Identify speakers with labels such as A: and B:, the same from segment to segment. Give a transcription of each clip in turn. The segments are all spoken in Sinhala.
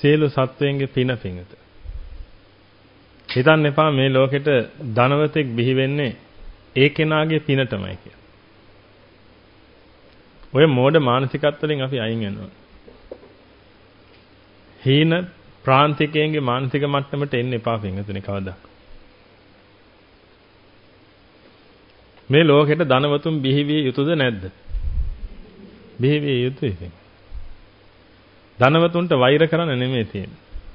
A: සියලු සත්වයන්ගේ පින පිංගත. හිතන්න එපා මේ ලෝකෙට ධනවතෙක් බිහි වෙන්නේ ඒ කෙනාගේ පින තමයි කියලා. ඔය මෝඩ මානසිකත්වයෙන් අපි අයින් වෙනවා. හීන ප්‍රාන්තිකයන්ගේ මානසික මට්ටමට එන්න එපා පිංගතුනේ කවදා. මේ ලෝකෙට ධනවතුන් බිහි විය යුතුද නැද්ද? බිහි විය යුතුයි. ධනවතුන්ට වෛර කරන්න නෙමෙයි තියෙන්නේ.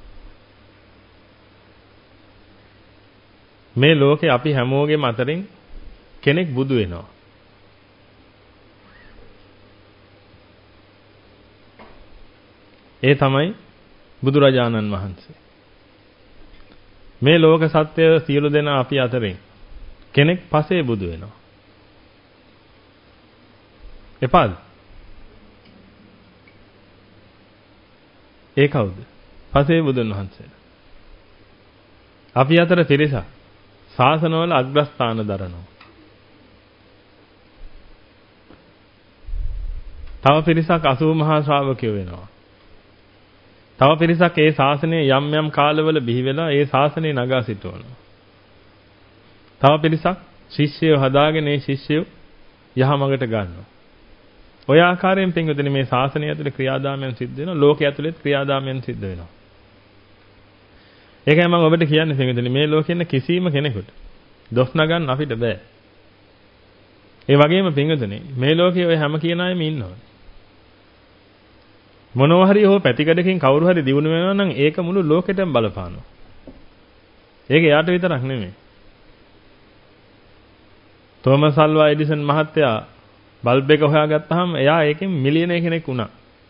A: මේ ලෝකේ අපි හැමෝගෙම අතරින් කෙනෙක් බුදු වෙනවා. ඒ තමයි බුදුරජාණන් වහන්සේ. මේ ලෝක සත්‍ය සියලු දෙනා අපි අතරින් කෙනෙක් පසේ බුදු වෙනවා. එපාද? ඒ කවුද? පසේ බුදුන් වහන්සේ. අපි අතර පිරිසක් ශාසනවල අග්‍රස්ථාන දරනවා. තව පිරිසක් 80 මහා ශ්‍රාවකයෝ වෙනවා. තව පිරිසක් ඒ ශාසනයේ යම් යම් කාලවල බිහි වෙලා ඒ ශාසනය නගා සිටවනවා. තව පිරිසක් ශිෂ්‍යයෝ හදාගෙන ඒ ශිෂ්‍යයෝ යහමඟට ගන්නවා. ඔය ආකාරයෙන් පින්වතුනි මේ ශාසනය ඇතුලේ ක්‍රියාදාමයන් සිද්ධ වෙනවා. ලෝකයේ ඇතුලේත් ක්‍රියාදාමයන් සිද්ධ වෙනවා. ඒකයි මම ඔබට කියන්නේ පින්වතුනි මේ ලෝකෙ ඉන්න කිසිම කෙනෙකුට දොස් නගන්න අපිට බෑ. ඒ වගේම පින්වතුනි මේ ලෝකයේ ඔය හැම කියන අයම ඉන්නවා. මොනවා හරි හෝ පැතිකඩකින් කවුරු හරි දිනු වෙනවා නම් ඒක මුළු ලෝකෙටම බලපානවා. ඒක යාට විතරක් නෙමෙයි. තෝමස් අල්වා එඩිසන් මහත්තයා බල්බ් එක හොයාගත්තාම එයා ඒකෙන් මිලියනර් කෙනෙක් වුණා.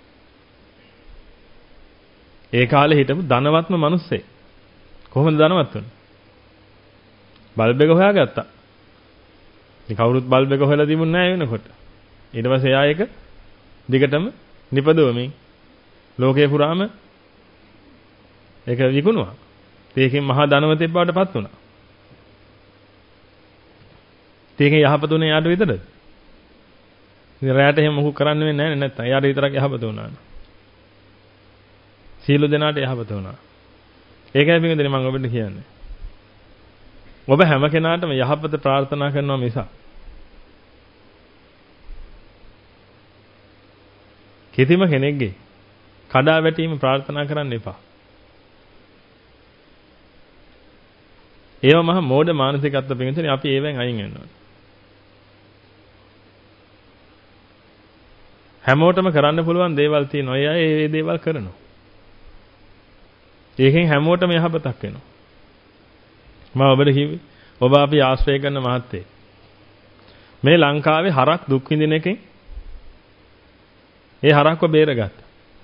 A: ඒ කාලේ හිටපු ධනවත්ම මිනිස්සෙක්. කොහොමද ධනවත් වුනේ? බල්බ් එක හොයාගත්තා. ඉතින් කවුරුත් බල්බ් එක හොයලා තිබුණ නැහැ වෙනකොට. ඊට පස්සේ එයා ඒක දිගටම නිපදවමින් ලෝකේ පුරාම ඒක විකුණුවා. ඒකෙන් මහා ධනවතෙක් බවට පත් වුණා. ඒකෙන් යහපතුනේ යාට විතරද? ඉතින් රැයට එහෙම මොකක් කරන්න වෙන්නේ නැහැ නැත්නම් යාට විතරක් යහපත වුණා. සියලු දෙනාට යහපත වුණා. ඒකයි පිටුදෙනේ මම ඔබට කියන්නේ. ඔබ හැම කෙනාටම යහපත ප්‍රාර්ථනා කරනවා මිසක් කිසිම කෙනෙක්ගේ කඩා වැටීම ප්‍රාර්ථනා කරන්න එපා. ඒව මහ මෝඩ මානසිකත්ව පිටුදෙනේ අපි ඒවෙන් අයින් වෙන්න ඕනේ. හැමෝටම කරන්න පුළුවන් දේවල් තියෙනවා. ඒ අය ඒ දේවල් කරනවා. ඒකෙන් හැමෝටම යහපතක් වෙනවා. මම ඔබට කිව්වේ ඔබ අපි ආශ්‍රය කරන මහත්තයෙක්. මේ ලංකාවේ හරක් දුක් විඳින එකෙන් ඒ හරක්ව බේරගත්තා.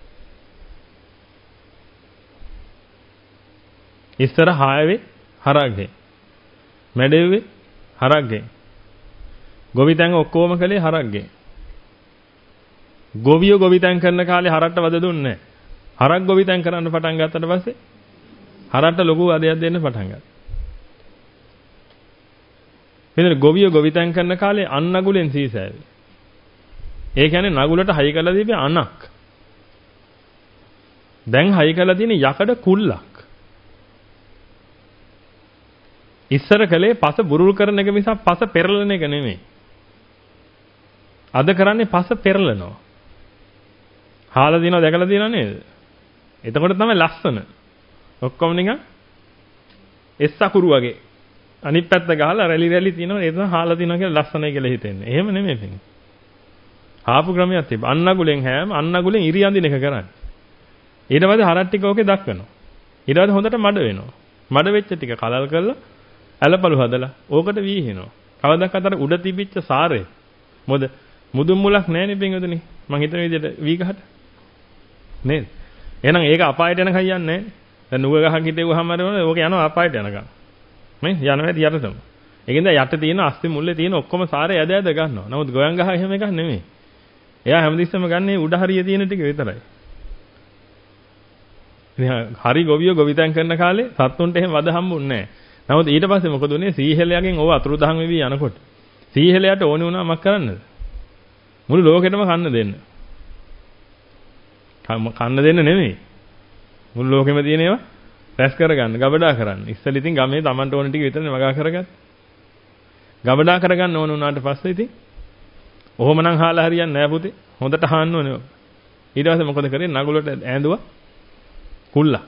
A: ඉස්සර හායවේ හරක්ගේ. මැඩෙව්වේ හරක්ගේ. ගොවිතැන් ඔක්කොම කළේ හරක්ගේ. ගොවියෝ ගොවිතැන් කරන කාලේ හරක්ට වද දුන්නේ නැහැ. හරක් ගොවිතැන් කරන්න පටන් ගත්තට පස්සේ හරක්ට ලොකු වදයක් දෙන්න පටන් ගත්තා. මෙතන ගොවියෝ ගොවිතැන් කරන කාලේ අන්නගුලෙන් සීසෑවේ. ඒ කියන්නේ නගුලට හයි කරලා දීපේ අනක්. දැන් හයි කරලා තියෙන යකඩ කුල්ලක්. ඉස්සර කලේ පස බුරුල් කරන එක මිසක් පස පෙරලන එක නෙමෙයි. අද කරන්නේ පස පෙරලනවා. හාලා දිනව දැකලා දිනව නේද? එතකොට තමයි ලස්සන. ඔක්කොම නිකන් එස් අකුරු වගේ. අනිත් පැත්ත ගහලා රැලි රැලි තියනවා. ඒ තමයි හාලා දිනව කියලා ලස්සනයි කියලා හිතෙන්නේ. එහෙම නෙමෙයි පිටින්. ආපු ක්‍රමයක් තිබ්බ. අන්නගුලෙන් හැම අන්නගුලෙන් ඉරි අඳින එක කරන්නේ. ඊට පස්සේ හරක් ටික ඕකේ දක්වනවා. ඊට පස්සේ හොඳට මඩ වෙනවා. මඩ වෙච්ච ටික කලල් කරලා ඇලපළු හදලා ඕකට වීහිනවා. කවදාවත් අතර උඩ තිබිච්ච සාරේ. මොකද මුදුන් මුලක් නැහැනේ පින්වතුනි. මං හිතන විදිහට වී ගහට. නේද? එහෙනම් ඒක අපායට යන කයි යන්නේ නැහැ. දැන් නුග ගහක් හිටෙව්වහම හරිවනේ ඕක යනවා අපායට යනකම්. මේ යනවා ඇති යටටම. ඒකෙන්ද යට තියෙන අස්ති මුල්ලේ තියෙන ඔක්කොම සාරේ ඇද ඇද ගන්නවා. නමුත් ගොයන් ගහ එහෙම එකක් නෙමෙයි. එයා හැමතිස්සෙම ගන්නේ උඩ හරිය තියෙන ටික විතරයි. ඉතින් හරි ගොවියෝ ගොවිතැන් කරන කාලේ සත්තුන්ට එහෙම වද හම්බුන්නේ නැහැ. නමුත් ඊට පස්සේ මොකද උනේ? සීහෙලයගෙන් ඕව අතුරුදහන් වෙවි යනකොට. සීහෙලයට ඕනේ වුණා මක් කරන්නද? මුළු ලෝකෙටම කන්න දෙන්න. කන්න දෙන්න නෙමෙයි. මුළු ලෝකෙම තියෙන ඒවා රැස් කරගන්න, ගබඩා කරන්න. ඉස්සෙල්ලා ඉතින් ගමේ Tamanට ඕන ටික විතරනේ වගා කරගත්තා. ගබඩා කරගන්න ඕන උනාට පස්සේ ඉතින් ඔහොමනම් හාලා හරියන්නේ නැහැ පුතේ. හොඳට හාන්න ඕනේ. ඊට පස්සේ මොකද කරේ? නගුලට ඈඳුවා කුල්ලා.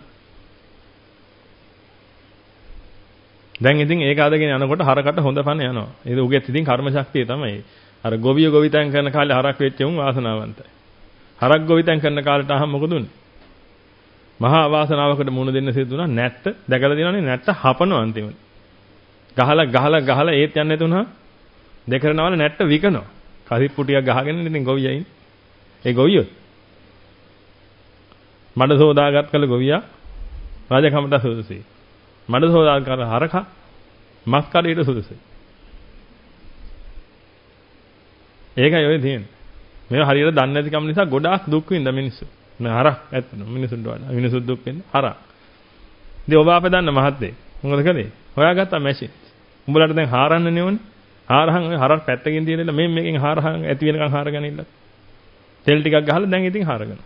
A: දැන් ඉතින් ඒක අදගෙන යනකොට හරකට හොඳ පණ යනවා. ඒක උගෙත් ඉතින් කර්ම ශක්තිය තමයි. අර ගොවිය ගොවිතැන් කරන කාලේ හරක් වෙච්ච උන් වාසනාවන්තයි. හරක් ගොවිතැන් කරන කාලේට අහම මොකද උනේ? මහා වාසනාවකට මුණ දෙන්න සිද්ධ වුණා. නැට්ට දැකලා දිනවනේ නැට්ට හපනවා අන්තිමට. ගහලා ඒත් යන්නේ නැතුණා. දෙකරනවල නැට්ට විකනවා. කසිප්පු ටිකක් ගහගෙන ඉතින් ගොවියා ඉන්නේ. ඒ ගොවියෝ මඩ සෝදාගත් කල ගොවියා රාජකමට සුදුසුයි. මඩ සෝදාගත් කල හරක මස් කඩේට සුදුසුයි. ඒකයි ඔය තියෙන්නේ. මේවා හරියට දන්නේ නැති කම නිසා ගොඩාක් දුක් විඳ මිනිස්සු. මේ හරක් ඇත්තන මිනිසුන්ට වඩා මිනිසු දුක් වෙන හරක්. ඉතින් ඔබ අපේ දන්න මහත්තයෙක් මොකද කළේ? හොයාගත්තා මැෂින්. උඹලට දැන් හාරන්න නෙවනේ. හාරහන් ඔය හරක් පැත්තකින් තියලා මේකෙන් හාරහන් ඇති වෙනකන් හාරගෙන ඉන්න. තෙල් ටිකක් ගහලා දැන් ඉතින් හාරගෙන.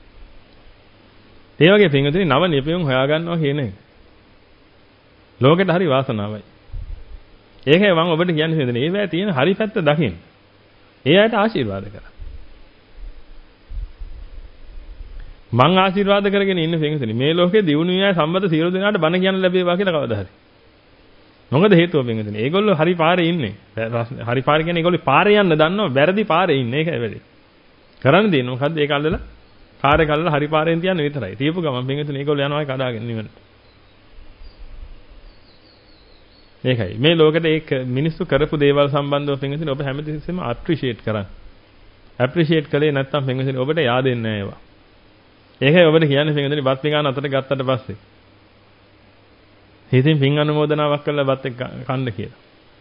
A: ඒ වගේ පින්වතුනි නව නිපයුම් හොයාගන්නවා කියන එක. ලෝකෙට හරි වාසනාවයි. ඒකයි මම ඔබට කියන්නේ දෙන්නේ. ඒවැය තියෙන හරි පැත්ත දකින්න. ඒ අයට ආශිර්වාද කරා. මං ආශිර්වාද කරගෙන ඉන්න පින්වතුනි මේ ලෝකේ දියුණු විය සම්බන්ධ සියලු දෙනාට බණ කියන්න ලැබේවා කියලා කවදා හරි. මොකද හේතුව පින්වතුනි? ඒගොල්ලෝ හරි පාරේ ඉන්නේ. හරි පාර කියන්නේ ඒගොල්ලෝ පාරේ යන්න දන්නවා, වැරදි පාරේ ඉන්නේ. ඒකයි වැඩි. කරන්න දෙන්නේ මොකද්ද? ඒක අල්ලලා කාර්ය කළා හරි පාරෙන් තියන්න විතරයි. තියපු ගමන් පින්වතුනි ඒගොල්ලෝ යනවා කඩාගෙන නිවනට. ඒකයි මේ ලෝකෙට ඒක මිනිස්සු කරපු දේවල් සම්බන්ධව පින්වතුනි ඔබ හැමතිස්සෙම අප්‍රීෂিয়েට් කරන්න. අප්‍රීෂিয়েට් කළේ නැත්නම් පින්වතුනි ඔබට yaadෙන්නේ නැහැ ඒවා. ඒකයි ඔබට කියන්නේ පින්වතුනි බත් පිඟාන අතට ගත්තට පස්සේ හිතින් පින් අනුමෝදනාවක් කරලා බත් එක කන්න කියලා.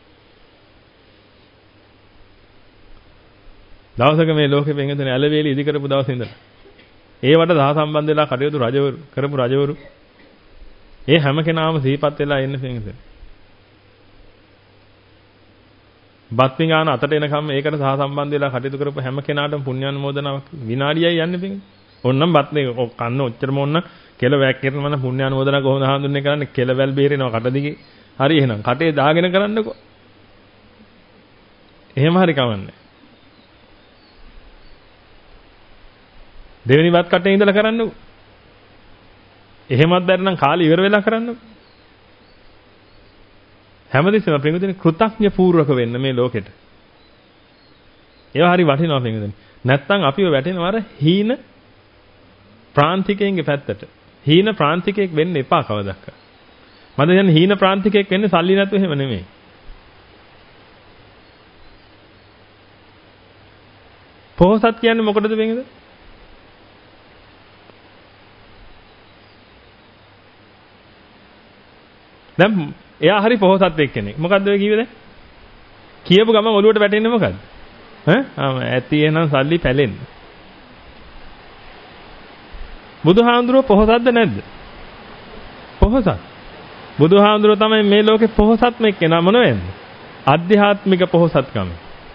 A: දවසක මේ ලෝකෙ පින්වතුනි ඇලවේලි ඉදි කරපු දවසේ ඉඳලා ඒවට සහ සම්බන්ධ වෙලා කටයුතු රජවරු ඒ හැම කෙනාම සිහිපත් වෙලා ඉන්න පින්වතුනි. බත් පිඟාන අතට එනකම් ඒකට සහ සම්බන්ධ වෙලා කටයුතු කරපු හැම කෙනාටම පුණ්‍යානුමෝදනාවක් විනාඩියයි යන්නේ පින්. ඕන්නම් බත් මේ කන්න ඔච්චරම ඕන්න කෙල වැක් කරනවා නම් පුණ්‍යානුමෝදනා කොහොමද හඳුන්නේ කරන්නේ? කෙලවැල් බේරෙනවා කට දිගේ. හරි එහෙනම් කටේ දාගෙන කරන්නකෝ. එහෙම හරි කවන්නේ. දෙවෙනි බත් කටේ ඉඳලා කරන්නකෝ. එහෙමත් බැරි නම් කාලේ ඉවර වෙලා කරන්නකෝ. හැමදෙස්සම පින්වතුනි කෘතඥ පූර්වක වෙන්න මේ ලෝකෙට. ඒවා හරි වටිනවා පින්වතුනි. නැත්තම් අපිව වැටෙනවා අර හීන ප්‍රාන්තිකයෙන්ගේ පැත්තට. හීන ප්‍රාන්තිකයෙක් වෙන්න එපා කවදක්ක. මම කියන්නේ හීන ප්‍රාන්තිකයෙක් වෙන්නේ සල්ලි නැතුව එහෙම නෙමෙයි. පොහොසත් කියන්නේ මොකටද වෙන්නේ? දැන් එයා හරි පොහොසත් එක්කෙනෙක්. මොකද්ද ඔය කිව්වේ දැන්? කියපු ගමන් ඔලුවට වැටෙන්නේ මොකද්ද? ඇති එහෙනම් සල්ලි පැලෙන්න. බුදුහාඳුරෝ පොහොසත්ද නැද්ද? පොහොසත්. බුදුහාඳුරෝ තමයි මේ ලෝකේ පොහොසත්ම එක්කෙනා මොන වෙන්නේ? ආධ්‍යාත්මික පොහොසත්කම.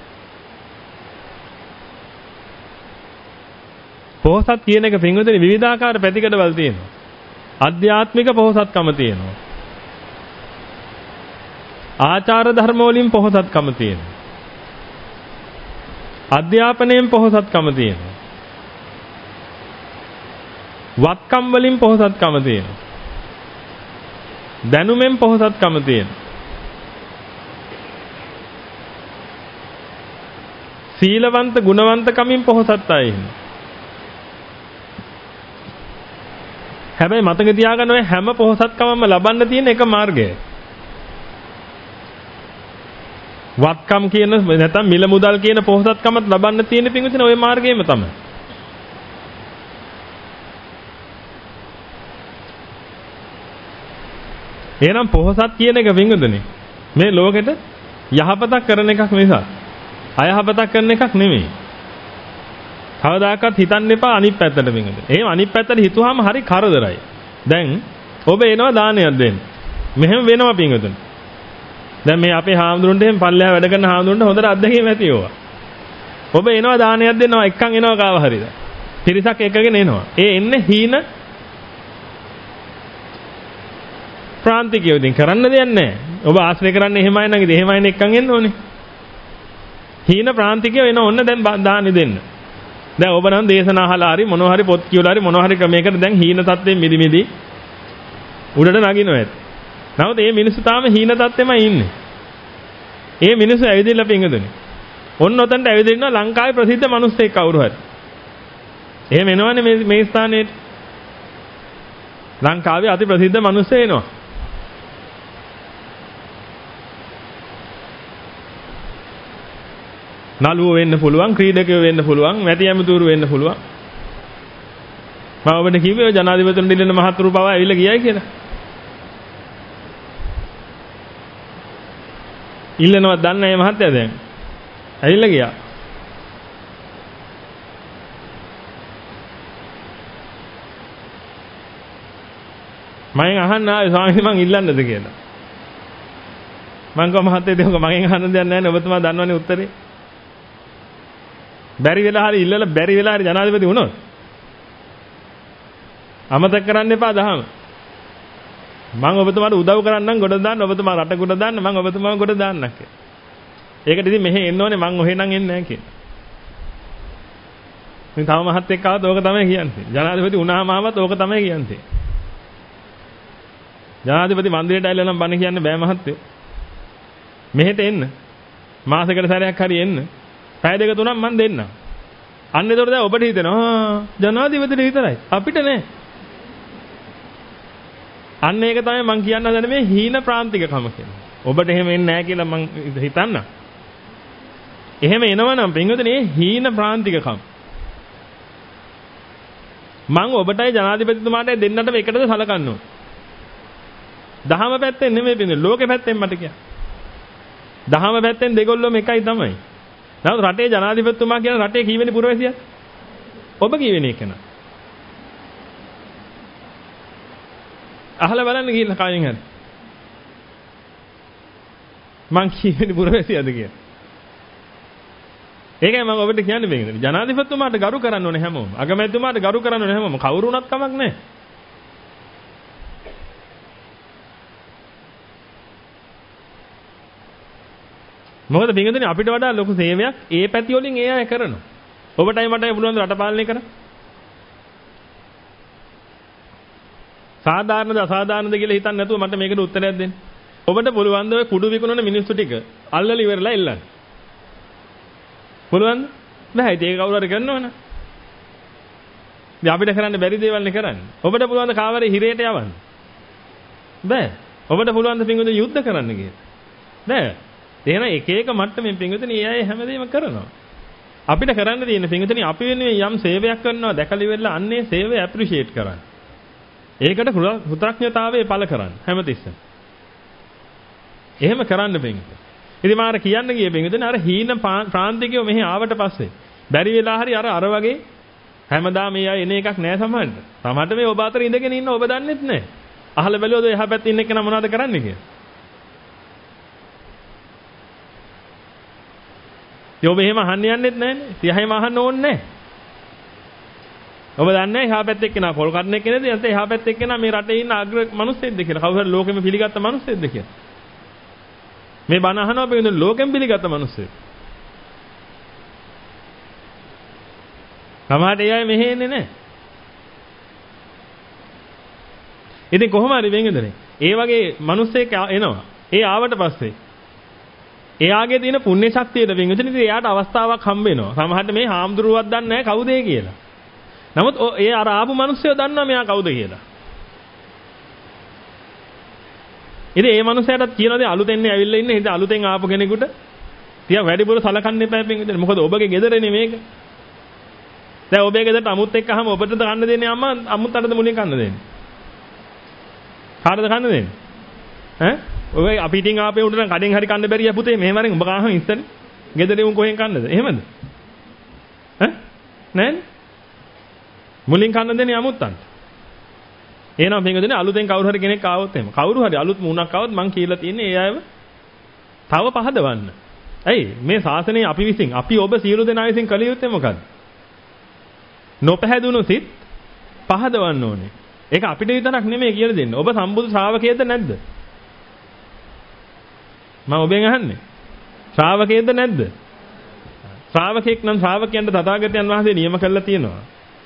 A: පොහොසත් කියන එක පින්වතුනි විවිධාකාර පැතිකඩවල් තියෙනවා. ආධ්‍යාත්මික පොහොසත්කම තියෙනවා. ආචාර ධර්ම වලින් පොහොසත්කම තියෙනවා. අධ්‍යාපනයෙන් පොහොසත්කම තියෙනවා. වත්කම් වලින් පොහොසත්කම තියෙනවා. දැනුමෙන් පොහොසත්කම තියෙනවා. සීලවන්ත ගුණවන්තකමින් පොහොසත් අය ඉන්නවා. හැබැයි මතක තියාගන්න ඔය හැම පොහොසත්කමම ලබන්න තියෙන එක මාර්ගය. වත්කම් කියන නැත්නම් මිල මුදල් කියන පොහොසත්කමත් ලබන්න තියෙන පිංගුතුනේ ওই මාර්ගයේම තමයි. එහෙනම් පොහොසත් කියන එක පිංගුතුනේ මේ ලෝකෙට යහපතක් කරන එකක් නිසා අයහපතක් කරන එකක් නෙමෙයි. කවදාකවත් හිතන්න එපා අනිත් පැත්තට පිංගුතුනේ. එහෙම අනිත් පැත්තට හිතුවාම හරි කරදරයි. දැන් ඔබ එනවා දානයක් දෙන්න. මෙහෙම වෙනවා පිංගුතුනේ. දැන් මේ අපේ හාමුදුරන්ට එහෙම පල්ලෙහා වැඩ කරන හාමුදුරන්ට හොඳට අත්දැකීම් ඇති ඒවා. ඔබ එනවා දානයක් දෙනවා එක්කන් එනවා කාව හරිද? පිරිසක් එකගෙන එනවා. ඒ එන්නේ හීන ප්‍රාන්තිකයෝ ඉතින් කරන්න දෙයක් නැහැ. ඔබ ආශ්‍රය කරන්නේ එහෙමයි නම් ඉතින් එහෙමයි එක්කන් එන්න ඕනේ. හීන ප්‍රාන්තිකයෝ එන ඔන්න දැන් දාන්නේ දෙන්න. දැන් ඔබ නම් දේශනා අහලා හරි මොනවා හරි පොත් කියවලා හරි මොනවා හරි ක්‍රමයකට දැන් හීන තත්ත්වෙන් මිදි උඩට නගිනවා ඇති. නමුත් මේ මිනිස්සු තාම හීන තත්ත්වෙමයි ඉන්නේ. මේ මිනිස්සු ඇවිදින්න පිංගුදුනේ. ඔන්න ඔතනට ඇවිදින්න ඉන්නවා ලංකාවේ ප්‍රසිද්ධ මිනිස්සෙක් කවුරු හරි. එහෙම එනවනේ මේ ස්ථානෙට. ලංකාවේ අති ප්‍රසිද්ධ මිනිස්සු එනවා. නළුවෝ වෙන්න පුළුවන්, ක්‍රීඩකයෝ වෙන්න පුළුවන්, මැටි ඇමතුරු වෙන්න පුළුවන්. මම ඔබට කිව්වේ ඔය ජනාධිපතිතුමන් දිල්ලන මහතුරු පවා ඇවිල්ලා ගියයි කියලා. ඉල්ලනවත් දන්නේ නැහැ මහත්තයා දැන්. ඇවිල්ලා ගියා. මම අහන්න ආවේ ස්වාමීනි මං ඉල්ලන්නද කියලා. මං කව මහත්තයා ඒක මගෙන් අහන්න දෙයක් නැහැ නේ ඔබතුමා දන්නවනේ උත්තරේ. බැරි වෙලා හරි ඉල්ලලා බැරි වෙලා හරි ජනාධිපති වුණොත් අමතක කරන්න එපා දහම. මම ඔබතුමාට උදව් කරන්නම් ගොඩ දාන්න ඔබතුමා රට ගොඩ දාන්න මම ඔබතුමාව ගොඩ දාන්නම් කියලා. ඒකට ඉතින් මෙහෙ එන්න ඕනේ මං ඔහෙ නම් එන්නේ නැහැ කියලා. ඉතින් තව මහත් එක්ක ආවත් ඕක තමයි කියන්නේ. ජනාධිපති වුණාම ආවත් ඕක තමයි කියන්නේ. ජනාධිපති මන්දිරයට ඇවිල්ලා නම් බණ කියන්න බෑ මහත්තයෝ. මෙහෙට එන්න. මාසෙකට සැරයක් හරි එන්න. පැය දෙක තුනක් මන් දෙන්නම්. අන්න ඒතකොට දැන් ඔබට හිතෙනවා ජනාධිපතිට විතරයි අපිට නෑ. අන්න ඒක තමයි මං කියන්න හදන මේ හීන ප්‍රාන්තිකකම කියලා. ඔබට එහෙම එන්නේ නැහැ කියලා මං හිතන්න. එහෙම එනවනම් පින්වතුනි හීන ප්‍රාන්තිකකම. මං ඔබටයි ජනාධිපතිතුමාටයි දෙන්නටම එකටද සලකන්න ඕන. දහම පැත්තෙන් නෙමෙයි පින්වතුනි ලෝකෙ පැත්තෙන් මට කියන්න. දහම පැත්තෙන් දෙගොල්ලොම එකයි තමයි. නමුත් රටේ ජනාධිපතිතුමා කියන රටේ කීවෙනි පුරවැසියා? ඔබ කීවෙනි එකන? අහලා බලන්න ගිහිල්ලා කයින් හරි. මං කීවෙනි පුරවැසියාද කියලා. ඒකයි මම ඔබට කියන්නේ මේක. ජනාධිපතිතුමාට ගරු කරන්න ඕනේ හැමෝම. අගමැතිතුමාට ගරු කරන්න ඕනේ හැමෝම. කවුරු වුණත් කමක් නැහැ. මොකද පින්වතුනි අපිට වඩා ලොකු සේවයක් ඒ පැති වලින් ඒ අය කරනවා. ඔබටයි මටයි පුළුවන් රට පාලනය කරන්න. සාධාරණද අසාධාරණද කියලා හිතන්නේ නැතුව මට මේකට උත්තරයක් දෙන්න. ඔබට පුළුවන් ද ඔය කුඩු විකුණන මිනිස්සු ටික අල්ලලා ඉවරලා එල්ලන්න. පුළුවන්ද? බෑ ඒක කවුරු හරි කරනවනේ. ඉතින් අපිට කරන්න බැරි දේවල් නේ කරන්නේ. ඔබට පුළුවන් ද කාවරේ හිරේට යවන්න. බෑ. ඔබට පුළුවන් ද පින්වතුනි යුද්ධ කරන්න කියලා. බෑ. එහෙනම් එක එක මට්ටමින් පින්වතුනි ඒ අය හැමදේම කරනවා. අපිට කරන්න තියෙන පින්වතුනි අපි වෙනුවෙන් යම් සේවයක් කරනවා දැකලා ඉවරලා අන්නේ සේවය ඇප්‍රීෂিয়েට් කරන්න. ඒකට කෘතඥතාවය පළ කරන්න හැමතිස්සෙම. එහෙම කරන්න පින්වතුනි. ඉතින් මාර කියන්න ගියේ පින්වතුනි අර හීන ප්‍රාන්තිකයෝ මෙහි ආවට පස්සේ බැරි වෙලා හරි අර වගේ හැමදාම මේ අය එන එකක් නෑ සමහරට. සමහරට මේ ඔබ අතර ඉඳගෙන ඉන්න ඔබ දන්නෙත් නෑ. අහලා බැලුවද එහා පැත්තේ ඉන්න කෙනා මොනවද කරන්නේ කියලා? ඔබ එහෙම අහන්න යන්නෙත් නැහැනේ. 30යිම අහන්න ඕනේ නැහැ. ඔබ දන්නේ එහා පැත්තේ එක්කෙනා පොල් කඩන එක්කෙනද නැත්නම් එහා පැත්තේ එක්කෙනා මේ රටේ ඉන්න අග්‍ර මිනිස්සෙක්ද කියලා. කවුරු හරි ලෝකෙම පිළිගත්ත මිනිස්සෙක්ද කියලා. මේ බණ අහනවා බෙන්නේ ලෝකෙම පිළිගත්ත මිනිස්සෙක්. සමහරට ඒ අය මෙහෙ එන්නේ නැහැ. ඉතින් කොහොම හරි වෙන්ගෙදනේ. ඒ වගේ මිනිස්සෙක් එනවා. ඒ ආවට පස්සේ එයාගේ තියෙන පුණ්‍ය ශක්තියට වින්විතනේ ඉතින් එයාට අවස්ථාවක් හම්බ වෙනවා. සමහරට මේ හාමුදුරුවවත් දන්නේ නැහැ කවුද කියලා. නමුත් ඒ අර ආපු මිනිස්සුયો දන්නවා මෙයා කවුද කියලා. ඉතින් ඒ මිනිස්සයාට කියනවාද අලුතෙන් ඇවිල්ලා ඉන්නේ ඉතින් අලුතෙන් ආපු කෙනෙකුට තියා වැඩිපුර සලකන්න එපා පින්විතනේ. මොකද ඔබගේ ගෙදරනේ මේක. දැන් ඔබේ ගෙදරට අමුත් එක්කහම ඔබට කන්න දෙන්නේ අම්මා අමුත් අරද මුලින් කන්න දෙන්නේ. කාටද කන්න දෙන්නේ? ඈ ඔය අපි ඉතින් ආපේ උඩ නම් කඩෙන් හරි කන්න බැරිය පුතේ මෙහෙම වරෙන් ඔබ කාහම ඉස්සනේ ගෙදරින් උන් කොහෙන් කන්නද එහෙමද ඈ නෑනේ මුලින් කන්න දෙන්නේ අමුත්තන්ට එහෙනම් මේකදනේ අලුතෙන් කවුරු හරි කෙනෙක් ආවොත් එහෙම කවුරු හරි අලුත් මුණක් ආවොත් මං කියලා තියෙන්නේ ඒ අයව තව පහදවන්න ඇයි මේ ශාසනය අපි විසින් අපි ඔබ සියලු දෙනා විසින් කළ යුත්තේ මොකද්ද නොපැහැදුණු සිත් පහදවන්න ඕනේ ඒක අපිට විතරක් නෙමෙයි කියලා දෙන්නේ. ඔබ සම්බුදු ශ්‍රාවකයේද නැද්ද? මම ඔබෙන් අහන්නේ. ශ්‍රාවකයේද නැද්ද? ශ්‍රාවකෙක් නම් ශ්‍රාවකයන්ට තථාගතයන් වහන්සේ නියම කළා තියෙනවා.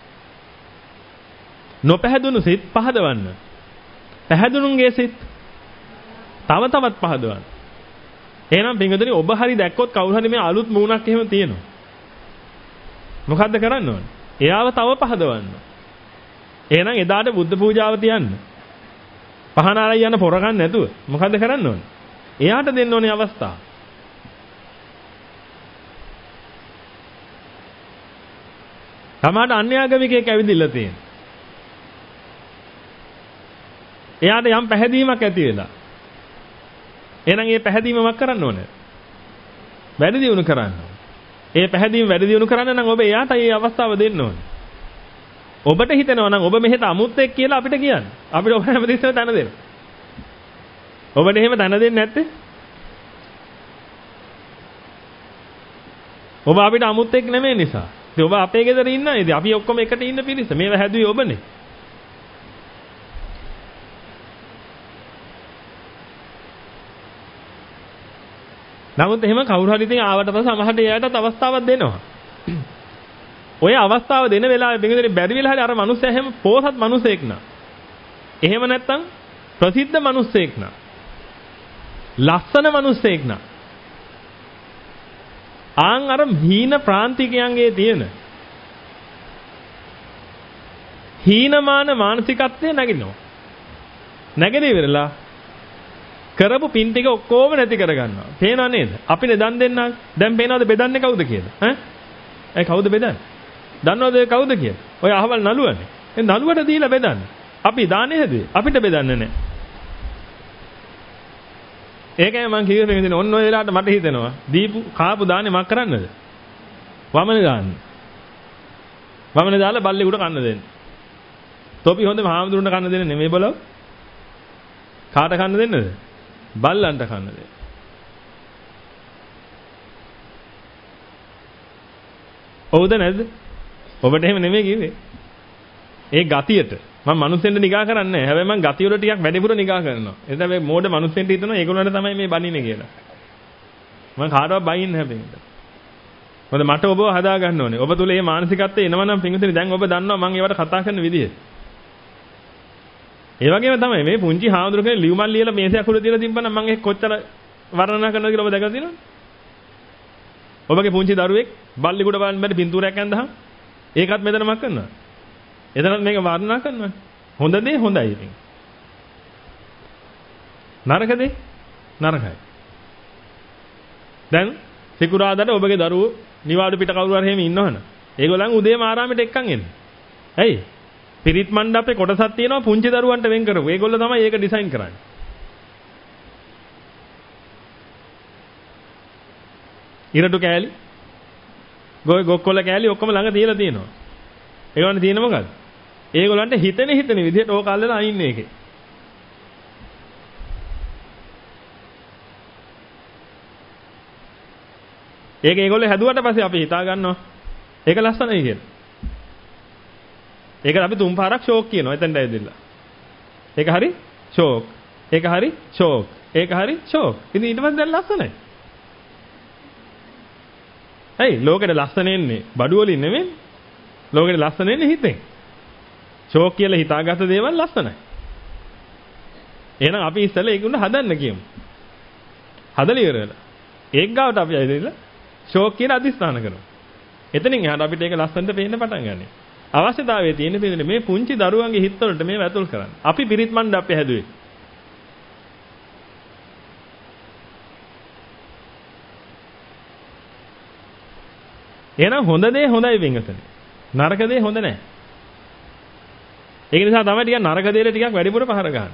A: නොපැහැදුණු සිත් පහදවන්න. පැහැදුණුන්ගේ සිත් තව තවත් පහදවන්න. එහෙනම් පින්වතුනි ඔබ හරි දැක්කොත් කවුරු හරි මේ අලුත් මූණක් එහෙම තියෙනවා. මොකද්ද කරන්න ඕනේ? එයාව තව පහදවන්න. එහෙනම් එදාට බුද්ධ පූජාව තියන්න. පහන ආරයි යන පොර ගන්න නැතුව මොකද්ද කරන්න ඕනේ? එයාට දෙන්න ඕනේ අවස්ථාව. සමහරට අන්‍යාගමිකයෙක් ඇවිදින්න තියෙනවා. එයාට යම් පැහැදීමක් ඇති වෙලා. එහෙනම් මේ පැහැදීම මොකක් කරන්න ඕනේ? වැඩි දියුණු කරන්න ඕනේ. ඒ පැහැදීම වැඩි දියුණු කරන්න නම් ඔබ එයාට මේ අවස්ථාව දෙන්න ඕනේ. ඔබට හිතෙනවා නම් ඔබ මෙහෙට අමුත්තෙක් කියලා අපිට කියන්න. අපිට ඔබ හැමදෙස්සම තන දෙන්න. ඔබට එහෙම තන දෙන්නේ නැත්තේ? ඔබ අපිට අමුත්තෙක් නෙමෙයි නිසා. ඉතින් ඔබ අපේ ගෙදර ඉන්නා. ඉතින් අපි ඔක්කොම එකට ඉන්න පිරිස. මේව හැදුවේ ඔබනේ. නමුත් එහෙම කවුරු හරි ඉතින් ආවට පස්සේ සමහරට එයාටත් අවස්ථාවක් දෙනවා. ඔය අවස්ථාව දෙන වෙලාවේ බෙන්ගදේ බැරි වෙලා හරි අර මිනිස්සයා එහෙම පෝසත් මිනිසෙක් නා. එහෙම නැත්තම් ප්‍රසිද්ධ මිනිසෙක් නා. ලස්සන මිනිසෙක් නා. ආන් අර හීන ප්‍රාන්තිකයන්ගේ තියෙන හීනමාන මානසිකත්වය නැගිනවා. නැගිලි ඉවරලා කරපු පින් ටික ඔක්කොම නැති කරගන්නවා. පේනව නේද? අපිනේ දන් දෙන්නා. දැන් පේනවද බෙදන්නේ කවුද කියලා? ඈ කවුද බෙදන්නේ? දන්නවද කවුද කියලා? ඔය අහවල් නළුවනේ. ඒ නළුවට දීලා බෙදන්නේ. අපි දාන්නේ හැදුවේ. අපිට බෙදන්නේ නැහැ. ඒකයි මම කිව්වේ ඔන්න ඔය වෙලාවට මට හිතෙනවා දීපු කාපු දාන්නේ මක් කරන්නද? වමනේ දාන්න. වමනේ දාලා බල්ලෙකුට කන්න දෙන්න. තොපි හොඳම හාමුදුරන්ට කන්න දෙන්නේ නෙමෙයි බලව. කාට කන්න දෙන්නද? බල්ලන්ට කන්න දෙන්න. ඔව්ද නැද්ද? ඔබට එහෙම නෙමෙයි කිව්වේ. ඒ ගතියට මම මිනිස්සුන්ට නිගා කරන්නේ නැහැ. හැබැයි මම ගතිය වල ටිකක් වැඩිපුර නිගා කරනවා. එතන මේ මෝඩ මිනිස්සුන්ට හිතනවා ඒගොල්ලන්ට තමයි මේ බනින්නේ කියලා. මම කාටවත් බයින්නේ නැහැ පිටින්. මොකද මට ඔබව හදා ගන්න ඕනේ. ඔබ තුල මේ මානසිකත්වය එනවා නම් පිටින් දැන් ඔබ දන්නවා මම ඒවට කතා කරන විදිය. ඒ වගේම තමයි මේ පුංචි හාමුදුරුවෝ ලියුමක් ලියලා මේසයක් උඩ තියලා තිබ්බනම් මම ඒක කොච්චර වර්ණනා කරනවද කියලා ඔබ දැකලා තියෙනවද? ඔබගේ පුංචි දරුවෙක් බල්ලිකුඩ බලන්න බැරි පින්තූරයක් ඇඳහම ඒකත් මෙතනමක් කරනවා. එතනත් මේක වර්ණනා කරනවා. හොඳ දේ හොඳයි ඉතින්. නරක දේ නරකයි. දැන් සිකුරාදාට ඔබගේ දරුවෝ නිවාඩු පිට කවුරු හරි එහෙම ඉන්නවනේ. ඒගොල්ලන් උදේම ආරාමෙට එක්කන් එන්නේ. ඇයි? පිරිත් මණ්ඩපේ කොටසක් තියෙනවා පුංචි දරුවන්ට වෙන් කරපු. ඒගොල්ලෝ තමයි ඒක ඩිසයින් කරන්නේ. ඉරටු කෑලි ගොක්කොල කෑලි ඔක්කොම ළඟ තියලා තියෙනවා. ඒගොල්ලන් තියෙන මොකද්ද? ඒගොල්ලන්ට හිතෙන විදිහට ඕක අල්ලලා අයින්නේ ඒකේ. ඒක ඒගොල්ලෝ හැදුවට පස්සේ අපි හිතා ගන්නවා ඒක ලස්සනයි කියලා. ඒකට අපි තුන් පාරක් ෂෝක් කියනවා එතනට ඇවිදලා. ඒක හරි ෂෝක්. ඒක හරි ෂෝක්. ඒක හරි ෂෝක්. ඉතින් ඊට පස්සේ දැන් ලස්සනයි. ඇයි ලෝකෙට ලස්සන එන්නේ බඩු වලින් නෙමෙයි. ලෝකෙට ලස්සන එන්නේ හිතෙන්. ෂෝක් කියලා හිතාගත්ත දේවල් ලස්සනයි. එහෙනම් අපි ඉස්සෙල්ලා ඒක උන්න හදන්න කියමු. හදලා ඉවරලා. ඒක ගාවට අපි ඇවිදලා ෂෝක් කියලා අදිස්ථාන කරමු. එතනින් එහාට අපිට ඒක ලස්සනට පේන්න පටන් ගන්නවා. අවශ්‍යතාවය තියෙන පිළිදෙන මේ පුංචි දරුවන්ගේ හිතවලට මේව ඇතුල් කරන්න. අපි පිරිත් මණ්ඩපය හැදුවේ. එහෙනම් හොඳ දේ හොඳයි වෙන්ගතනේ. නරක දේ හොඳ නැහැ. ඒක නිසා තමයි ටිකක් නරක දේට ටිකක් වැඩිපුර පහර ගන්න.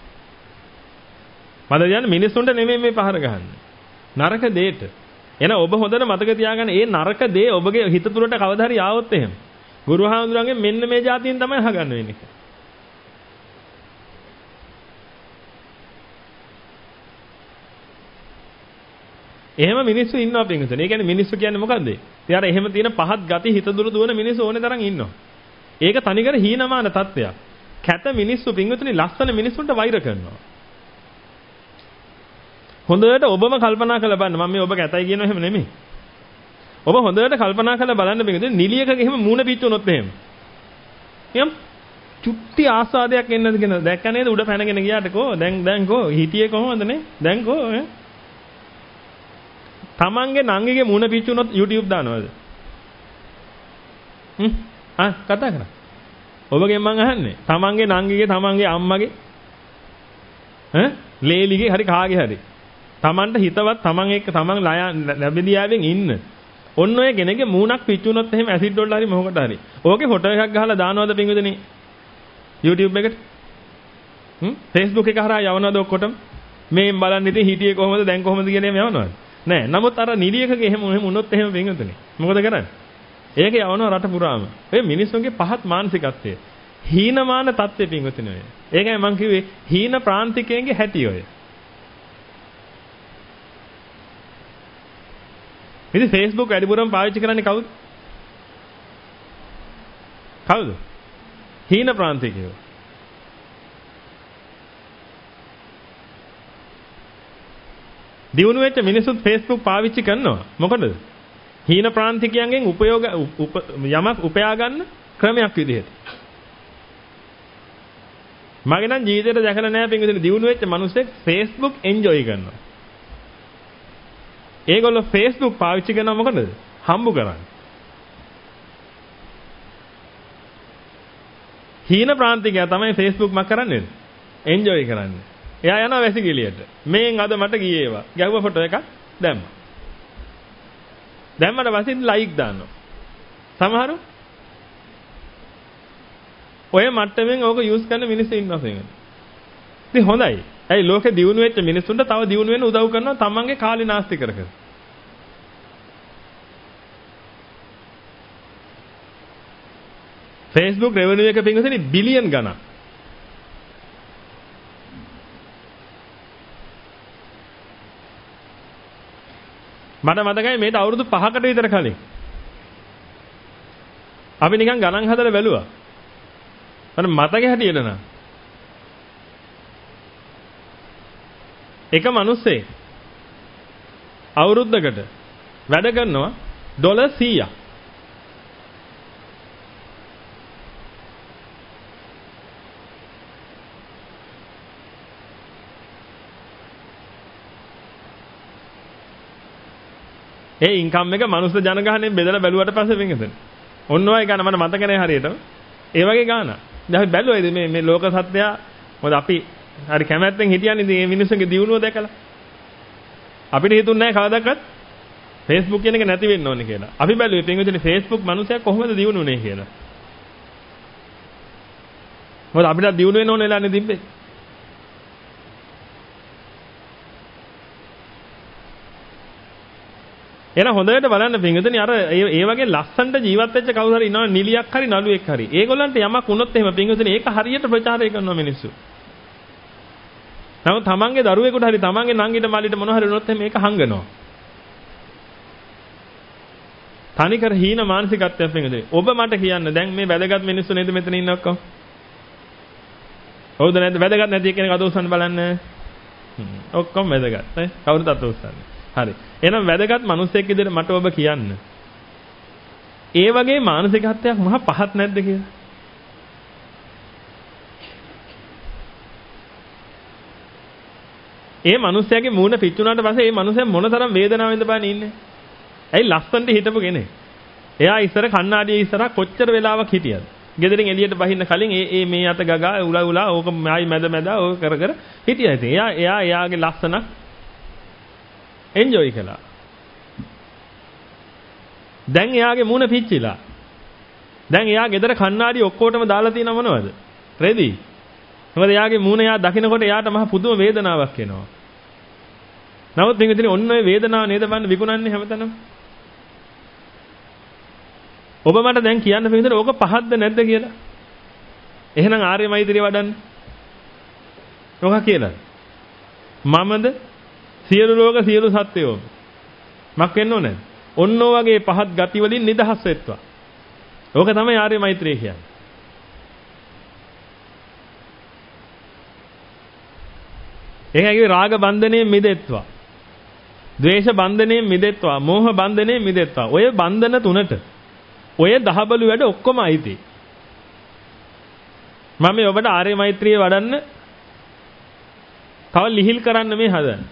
A: මම කියන්නේ මිනිස්සුන්ට නෙමෙයි මේ පහර ගහන්නේ. නරක දේට. එහෙනම් ඔබ හොඳට මතක තියාගන්න මේ නරක දේ ඔබගේ හිත තුළට කවදා හරි ආවොත් එහෙම. ගුරුහාමුදුරන්ගේ මෙන්න මේ જાතියෙන් තමයි අහගන්න වෙන්නේ. එහෙම මිනිස්සු ඉන්නවා පින්වතුනි. ඒ කියන්නේ මිනිස්සු කියන්නේ මොකද්ද? ඉතින් අර එහෙම තියෙන පහත් ගති හිත දුර දුවන මිනිස්සු ඕනේ තරම් ඉන්නවා. ඒක තනිකර හීනමාන තත්ත්වයක්. කැත මිනිස්සු පින්වතුනි ලස්සන මිනිස්සුන්ට වෛර කරනවා. හොඳට ඔබම කල්පනා කරලා බලන්න. මම මේ ඔබ කැතයි කියනවා එහෙම නෙමෙයි. ඔබ හොඳට කල්පනා කරලා බලන්න පින්වතුනි නිලියකගේ එහෙම මූණ පිච්චුනොත් එහෙම. එම් චුට්ටි ආස්වාදයක් එන්නද කියන දැක්ක නේද උඩ පැනගෙන ගියාට කෝ දැන් කෝ හිටියේ කොහොමද නේ දැන් කෝ තමන්ගේ නංගිගේ මූණ පිච්චුනොත් YouTube දානවද කතා කරා ඔබගෙන් මං අහන්නේ තමන්ගේ නංගිගේ තමන්ගේ අම්මගේ ලේලිගේ හරි කාගේ හරි තමන්ට හිතවත් තමන් එක්ක තමන් ලැබෙදියාවෙන් ඉන්න ඔන්න ඔය කෙනෙක්ගේ මූණක් පිච්චුනොත් එහෙම ඇසිඩ් වලට හරි මොකකට හරි ඕකේ ෆොටෝ එකක් ගහලා දානවද පින්විතනේ YouTube එකට Facebook එක හරහා යවනවද ඔක්කොටම මේ බලන්න ඉතින් හිටියේ කොහොමද දැන් කොහොමද කියන එක යවනවද නෑ නමුත් අර නිලියකගේ එහෙම වුණොත් එහෙම පින්විතනේ මොකද කරන්නේ ඒක යවනවා රට පුරාම ඒ මිනිස්සුන්ගේ පහත් මානසිකත්වය හීනමාන තත්ත්වෙ පින්විතනේ ඔය ඒකයි මම කිව්වේ හීන ප්‍රාන්තිකයන්ගේ හැටි ඔය ඉතින් Facebook වැඩිපුරම පාවිච්චි කරන්නේ කවුද කවුද හීන ප්‍රාන්තිකයෝ දියුණු වෙච්ච මිනිස්සුත් Facebook පාවිච්චි කරනවා මොකටද හීන ප්‍රාන්තිකයන්ගෙන් යමක් උපයා ගන්න ක්‍රමයක් විදිහට මගේ නම් ජීවිතේට දැකලා නැහැ පින්විතනේ දියුණු වෙච්ච මිනිස්සෙක් Facebook එන්ජොයි කරනවා ඒගොල්ලෝ Facebook පාවිච්චි කරනවා මොකටද හම්බු කරන්නේ හීන ප්‍රාන්තිකයා තමයි Facebook මක් කරන්නේ එන්ජොයි කරන්නේ. එයා යනවා වැසිකිළියට. මේන් අද මට ගියේ ඒවා. ගැහුවා ෆොටෝ එකක් දැම්මා. දැම්මට පස්සේ ලයික් දානවා. සමහරු ඔය මට්ටමින් ඕක යූස් කරන මිනිස්සු ඉන්නවා සෙන්ගන. ඉතින් හොඳයි. ඇයි ලෝකෙ දියුණු වෙච්ච මිනිස්සුන්ට තව දියුණු වෙන්න උදව් කරනවා තමන්ගේ කාලේ නාස්ති කර කර. Facebook revenue එක පින්වතුනි බිලියන් ගණන්. මට මතකයි මේට අවුරුදු 5කට විතර කලින් අපි නිකන් ගණන් හදලා බැලුවා. මට මතකයි හැටියට නම් එක මිනිස්සෙක් අවුරුද්දකට වැඩ කරනවා ඩොලර් 100ක්. ඒ ඉන්කම් එක මනුස්ස ජනගහණයෙන් බෙදලා බැලුවට පස්සේ වෙන්නේ. ඔන්න ඔය ගාන මට මතක නැහැ හරියට. ඒ වගේ ගාන. දැන් අපි බැලුවයිද මේ ලෝක සත්‍යය මොකද අපි හරි කැමැත්තෙන් හිටියන්නේ මේ මිනිස්සුන්ගේ දියුණුව දැකලා. අපිට හිතුන්නේ නැහැ කවදාවත් Facebook කියන එක නැති වෙන්න ඕනේ කියලා. අපි බැලුවේ පින්විතනේ Facebook මිනිස්සයා කොහොමද දියුණුනේ කියලා. මොකද අපිට දියුණු වෙන්න ඕනේ ලානේ තිබ්බේ. එන හොඳට බලන්න පින්විතනේ අර ඒ වගේ ලස්සනට ජීවත් වෙච්ච කවුරු හරි ඉන්නවනේ නිලියක් හරි නළුවෙක් හරි. ඒගොල්ලන්ට යමක් වුණොත් එහෙම පින්විතනේ ඒක හරියට ප්‍රචාරය කරනවා මිනිස්සු. නමුත් තමන්ගේ දරුවෙකුට හරි තමන්ගේ නංගිට මල්ලිට මොන හරි වුණොත් එහෙම ඒක හංගනවා. තනිකර හීන මානසිකත්වයක් පින්විතනේ. ඔබ මට කියන්න දැන් මේ වැදගත් මිනිස්සු නේද මෙතන ඉන්න ඔක්කොම? හවුද නැද්ද වැදගත් නැති කෙනෙක් අත උස්සන්න බලන්න. ඔක්කොම වැදගත්. නේ? කවුරුත් අත උස්සන්නේ. හරි. එහෙනම් වැදගත් මිනිස්සෙක් විදිහට මට ඔබ කියන්න. ඒ වගේ මානසිකත්වයක් මහා පහත් නැද්ද කියලා? ඒ මිනිස්යාගේ මූණ පිච්චුණාට පස්සේ ඒ මිනිස්යා මොනතරම් වේදනාවෙන්ද බලන්න ඉන්නේ. ඇයි ලස්සනට හිටපු කෙනෙක්. එයා ඉස්සර කණ්ණාඩියේ ඉස්සර කොච්චර වෙලාවක් හිටියද? ගෙදරින් එළියට බහින්න කලින් මේ අත ගගා උලා ඕක ආයි මැද ඕක කර කර හිටියා. ඉතින් එයාගේ ලස්සන එන්ජොයි කළා. දැන් එයාගේ මූණ පිච්චිලා. දැන් එයා ගෙදර කණ්ණාඩි ඔක්කොටම දාලා තියෙනව මොනවද? රෙදි. මොකද එයාගේ මූණ එයා දකින්නකොට එයාට මහ පුදුම වේදනාවක් එනවා. නමුත් පින්විතනේ ඔන්න ඔය වේදනාව නේද බලන්න විකුණන්නේ හැමතැනම. ඔබ මට දැන් කියන්න පින්විතනේ ඕක පහක්ද නැද්ද කියලා. එහෙනම් ආර්ය මෛත්‍රිය වඩන්න. ඔක කියලා. මමද සියලු ලෝක සියලු සත්වයෝ මක් වෙන්න ඕනේ. ඔන්න ඔය වගේ පහත් ගති වලින් නිදහස් වෙත්වා. ඕක තමයි ආර්ය මෛත්‍රිය කියන්නේ. ඒකයි කිව්වේ රාග බන්ධනේ මිදෙත්වා. ද්වේෂ බන්ධනේ මිදෙත්වා. මෝහ බන්ධනේ මිදෙත්වා. ඔය බන්ධන තුනට ඔය දහබලු වැඩ ඔක්කොම අයිති. මම ඔබට ආර්ය මෛත්‍රිය වඩන්න තව ලිහිල් කරන්න මේ හදන්නේ.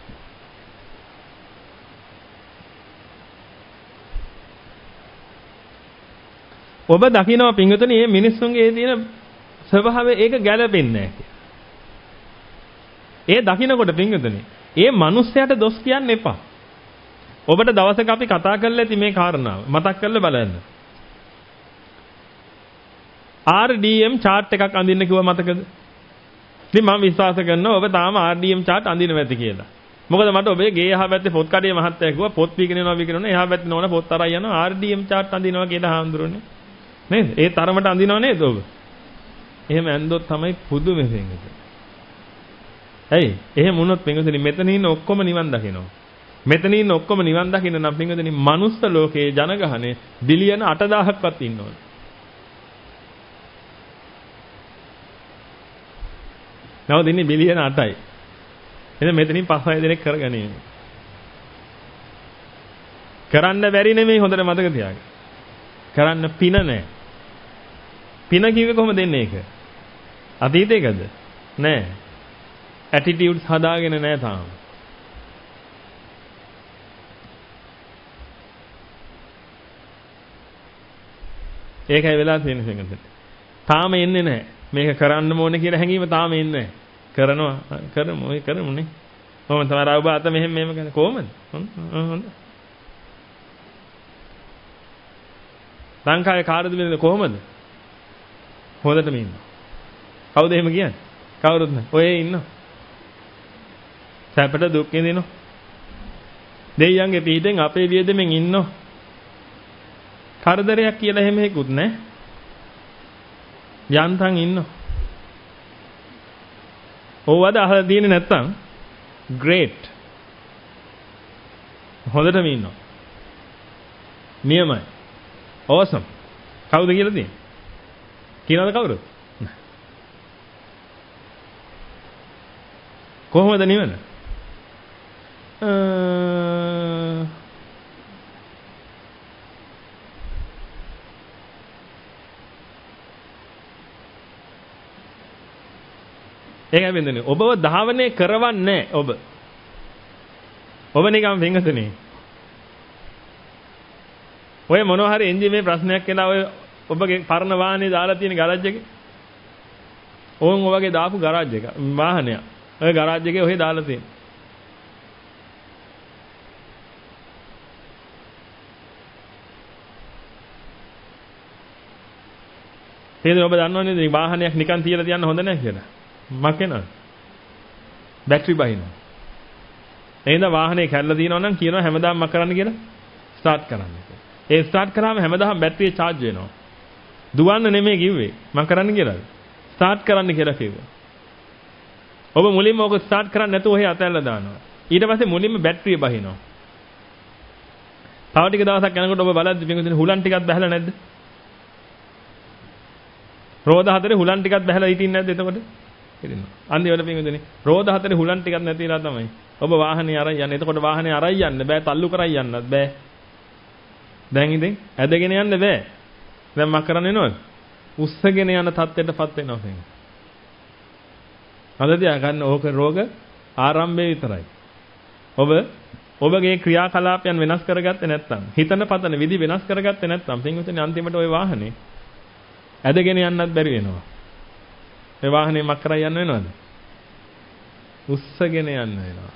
A: ඔබ දකිනවා පින්වතුනි මේ මිනිස්සුන්ගේ තියෙන ස්වභාවය ඒක ගැළපෙන්නේ නැහැ. ඒ දකින්නකොට පින්වතුනි ඒ මිනිස්සයාට දොස් කියන්න එපා. ඔබට දවසක අපි කතා කරලා ඇති මේ කාරණාව මතක් කරලා බලන්න. RDM chart එකක් අඳින්න කිව්වා මතකද? ඉතින් මම විශ්වාස කරනවා ඔබ තාම RDM chart අඳිනවා ඇති කියලා. මොකද මට ඔබේ ගේ එහා පැත්තේ පොත් කඩේ මහත්තයා කිව්වා පොත් විකිනනවා එහා පැත්තේ නෝන පොත් අරන් යනවා RDM chart අඳිනවා කියලා හාමුදුරනේ. නේද? ඒ තරමට අඳිනව නේද ඔබ? එහෙම ඇන්දොත් තමයි පුදුම වෙන්නේ. ඇයි? එහෙම වුණොත් පින්වතුනි මෙතන ඉන්න ඔක්කොම නිවන් දකිනවා. මෙතන ඉන්න ඔක්කොම නිවන් දකින්න නම් පින්වතුනි මනුස්ස ලෝකයේ ජනගහනේ බිලියන 8000ක්වත් ඉන්නවනේ. නවද ඉන්නේ බිලියන 8යි. එහෙනම් මෙතනින් 5-6 දෙනෙක් කරගනිමු. කරන්න බැරි නෙමෙයි හොඳට මතක තියාගන්න. කරන්න පින නැහැ. පින කිව්වේ කොහොමද දෙන්නේ ඒක? අතීතයකද? නෑ. ඇටිටියුඩ්ස් හදාගෙන නෑ තාම. ඒකයි වෙලා තියෙන සංගතට. තාම එන්නේ නැහැ. මේක කරන්න ඕනේ කියලා හැඟීම තාම එන්නේ නැහැ. කරනවා කරමු ඔය කරමුනේ. කොහොමද තමයි ඔබ අත මෙහෙම කරන්නේ කොහොමද? හොඳ. ලංකාවේ කාර්යද බින්ද කොහොමද? හොඳටම ඉන්නවා. කවුද එහෙම කියන්නේ? කවුරුත් නැහැ. ඔය ඉන්නවා. සැපට දුක් විඳිනවා. දෙයියන්ගේ පිටින් අපේ වියදමෙන් ඉන්නවා. කරදරයක් කියලා එහෙම හේකුත් නැහැ. යන්තම් ඉන්නවා. ඕවද අහලා තියෙන්නේ නැත්තම් great. හොඳටම ඉන්නවා. නියමයි. awesome. කවුද කියලා තියෙන්නේ? කියනවද කවුරුද? කොහොමද නිවන? ඒකයි වෙන්නේ. ඔබව ධාවනය කරවන්නේ ඔබ. ඔබ නිකන් වෙංගතනේ. ඔය මොනවා හරි එන්ජින් මේ ප්‍රශ්නයක් කියලා ඔය ඔබගේ පරණ වාහනේ දාලා තියෙන ගරාජ් එකේ. ඕන් ඔයගේ දාපු ගරාජ් එක වාහනයක්. ඔය ගරාජ් එකේ ඔහෙ දාලා තියෙන. ඒද ඔබ දන්නවනේ මේ වාහනයක් නිකන් තියලා තියන්න හොඳ නැහැ කියලා. මකේනවද? බැටරි බහිනවා. එහෙනම් වාහනේ කැඩලා තියෙනවා නම් කියනවා හැමදාම මක් කරන්න කියලා ස්ටාර්ට් කරන්න. ඒ ස්ටාර්ට් කරාම හැමදාම බැටරිය charge වෙනවා. දුවන්න නෙමෙයි කිව්වේ. මම කරන්න කියලාද? ස්ටාර්ට් කරන්න කියලා කිව්වා. ඔබ මුලින්ම ඔක ස්ටාර්ට් කරන්නේ නැතුව ඔහේ අතැල්ලා දානවා. ඊට පස්සේ මුලින්ම බැටරිය බහිනවා. තව ටික දවසක් යනකොට ඔබ බලද්දි පින්විතනේ හුලන් ටිකක් බහලා නැද්ද? රෝද හතරේ හුලන් ටිකක් බහලා හිටින්නේ නැද්ද එතකොට? හිටිනවා. අන්තිමට පින්විතනේ රෝද හතරේ හුලන් ටිකක් නැතිලා තමයි. ඔබ වාහනේ අරන් යන්නේ. එතකොට වාහනේ අරන් යන්න බෑ, තල්ලු කරන් යන්නත් බෑ. දැන් ඉතින් ඇදගෙන යන්න බෑ. දැන් මක් කරන්න එනවද? උස්සගෙන යන තත්ත්වයටපත් වෙනවා කියන්නේ. අද තියා ගන්න ඕක රෝග ආරම්භය විතරයි. ඔබගේ ක්‍රියාකලාපයන් වෙනස් කරගත්තේ නැත්නම්, හිතන පතන විදි වෙනස් කරගත්තේ නැත්නම් පින්විතනේ අන්තිමට ওই වාහනේ ඇදගෙන යන්නත් බැරි වෙනවා. ඒ වාහනේ මක් කරන් යන්න වෙනවද? උස්සගෙන යන්න වෙනවා.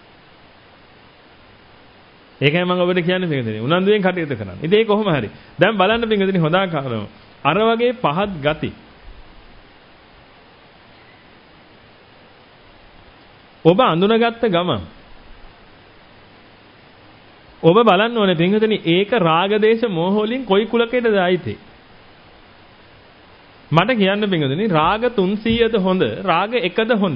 A: ඒකයි මම ඔබට කියන්නේ පින්විතනේ. උනන්දුවෙන් කටයුතු කරන්න. ඉතින් ඒක කොහොම හරි. දැන් බලන්න පින්විතනේ හොදාකාරව. අර වගේ පහත් ගති. ඔබ අඳුනගත්ත ගමන් ඔබ බලන්න ඕනේ පින්විතනේ ඒක රාග දේශ මොහ වලින් කොයි කුලකයටද ආйти? මට කියන්න පින්විතනේ රාග 300ද හොඳ? රාග 1ද හොඳ?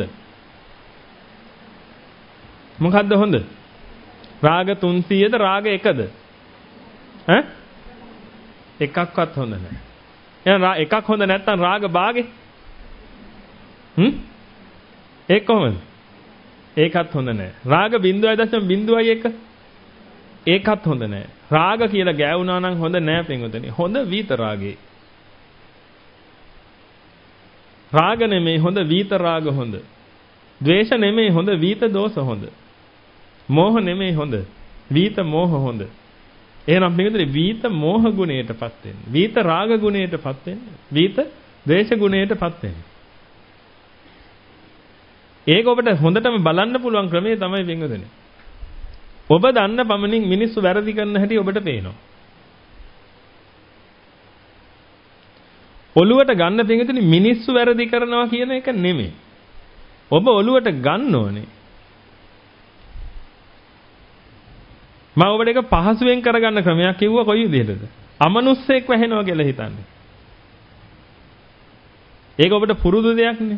A: මොකද්ද හොඳ? රාග 300ද රාග 1ද? ඈ? එකක්වත් හොඳ නැහැ. එහෙනම් එකක් හොඳ නැත්නම් රාග භාගේ? ඒක කොහොමද? ඒකත් හොඳ නැහැ. රාග 0.01 ඒකත් හොඳ නැහැ. රාග කියලා ගෑවුනා නම් හොඳ නැහැ පින්වතුනි. හොඳ වීත රාගේ. රාග නෙමෙයි හොඳ වීත රාග හොඳ. ද්වේෂ නෙමෙයි හොඳ වීත දෝෂ හොඳ. මෝහ නෙමෙයි හොඳ වීත මෝහ හොඳ. එහෙනම් පින්වතුනි වීත මෝහ ගුණයටපත් වෙන්න. වීත රාග ගුණයටපත් වෙන්න. වීත ද්වේෂ ගුණයටපත් වෙන්න. ඒක ඔබට හොඳටම බලන්න පුළුවන් ක්‍රමය තමයි පින්වතුනි. ඔබ දන්න පමණින් මිනිස්සු වැරදි කරන හැටි ඔබට පේනවා. ඔළුවට ගන්න පින්වතුනි මිනිස්සු වැරදි කරනවා කියන එක නෙමෙයි. ඔබ ඔළුවට ගන්න ඕනේ. මම ඔබට එක පහසුවෙන් කරගන්න ක්‍රමයක් කිව්වා කොයි විදිහටද? අමනුස්සයෙක් වැහෙනවා කියලා හිතන්නේ. ඒක ඔබට පුරුදු දෙයක් නේ.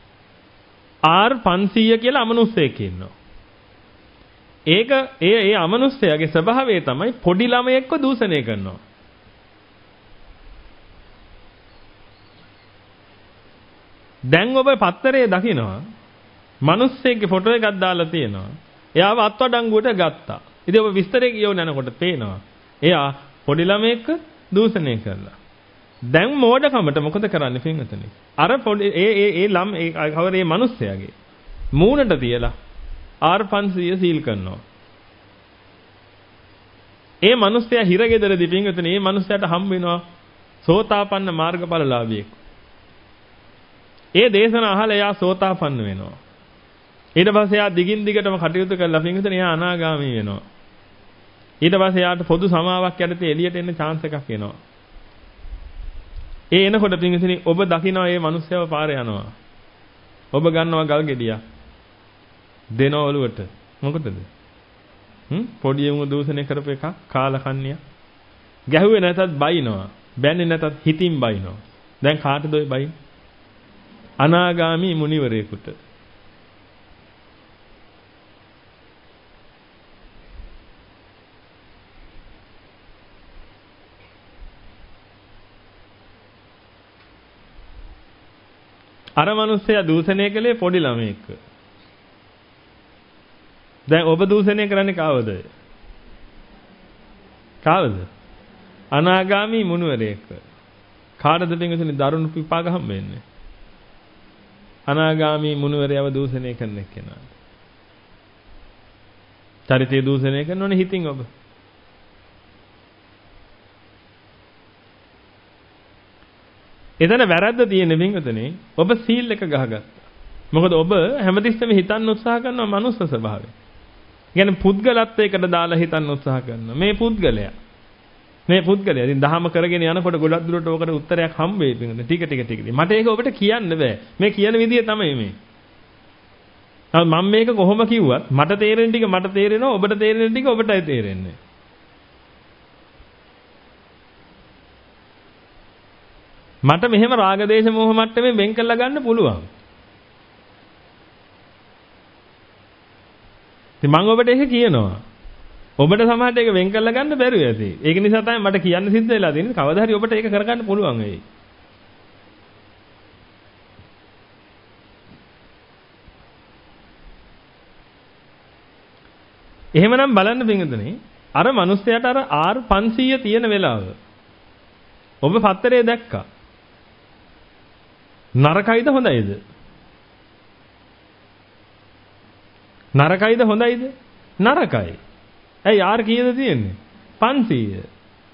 A: R500 කියලා අමනුස්සයෙක් ඉන්නවා. ඒක ඒ අමනුස්සයාගේ ස්වභාවය තමයි පොඩි ළමයෙක්ව දූෂණය කරනවා. දැන් ඔබ පත්තරේ දකිනවා මිනිස්සෙක්ගේ ෆොටෝ එකක් දාලා තියෙනවා. එයාව අත්අඩංගුවට ගත්තා. ඉතින් ඔබ විස්තරේ කියවන යනකොට පේනවා එයා පොඩි ළමයෙක්ව දූෂණය කරලා. දැන් මෝඩකමට මොකද කරන්නේ පින්වතුනි? අර පොඩි ඒ මිනිස්සයාගේ මූණට තියලා R500 සීල් කරනවා. ඒ මිනිස්සයා හිරගෙදරදී පින්වතුනි මේ මිනිස්සයාට හම් වෙනවා සෝතාපන්න මාර්ගඵලලාභියෙක්. ඒ දේශන අහලා එයා සෝතාපන්න වෙනවා. ඊට පස්සේ එයා දිගින් දිගටම කටයුතු කරලා පින්වතුනි එයා අනාගාමී වෙනවා. ඊට පස්සේ එයාට පොදු සමාවක් යටතේ එළියට එන්න chance එකක් එනවා. ඒ එනකොට පින්වතුනි ඔබ දකිනවා මේ මිනිස්සයව පාරේ යනවා. ඔබ ගන්නවා ගල් ගෙඩියක්. දෙනවා ඔලුවට. මොකටද? පොඩි උන් දූෂණය කරපු එක කාලකන්ණිය. ගැහුවේ නැතත් බයිනවා. බැන්නේ නැතත් හිතින් බයිනවා. දැන් කාටද ඔය බයින්? අනාගාමි මුනිවරයෙකුට. අර මිනිස්සයා දූෂණය කළේ පොඩි ළමයෙක්. දැන් ඔබ දූෂණය කරන්නේ කාවද? කාවද? අනාගාමි මුනිවරයෙක්. කාටද පින්වතුනි දරුණු විපාක හම්බ වෙන්නේ? අනාගාමි මුනිවරයව දූෂණය කරන කෙනාට. චරිතය දූෂණය කරනෝනේ හිතින් ඔබ. එතන වැරද්ද තියෙන්නේ පින්වතුනි ඔබ සීල් එක ගහගත්තා. මොකද ඔබ හැමතිස්සෙම හිතන්න උත්සාහ කරනවා මනුස්ස ස්වභාවය. කියන්නේ පුද්ගලත්වයකට දාලා හිතන්න උත්සාහ කරනවා. මේ පුද්ගලයා. ඉතින් දහම කරගෙන යනකොට ගොඩක් දුරට ඔකට උත්තරයක් හම්බ වෙයි පින්වතුනි. ටික. මට ඒක ඔබට කියන්න බෑ. මේ කියන විදිය තමයි මේ. මම මේක කොහොම කිව්වත් මට තේරෙන ටික මට තේරෙනවා. ඔබට තේරෙන ටික ඔබටයි තේරෙන්නේ. මට මෙහෙම රාග දේශ මොහ මට්ටමේ වෙන් කරලා ගන්න පුළුවන්. ඉතින් මම ඔබට ඒක කියනවා. ඔබට සමහරට ඒක වෙන් කරලා ගන්න බැරුව ඇති. ඒක නිසා තමයි මට කියන්න සිද්ධ වෙලා තියෙන්නේ. කවදා හරි ඔබට ඒක කරගන්න පුළුවන් වෙයි. එහෙමනම් බලන්න පින්වතුනි අර මිනිස්සයාට අර R500 තියෙන වෙලාව ඔබ පත්තරේ දැක්කා. නරකයිද හොඳයිද? නරකයිද හොඳයිද? නරකයි. ඇයි R කීයද තියෙන්නේ? 500.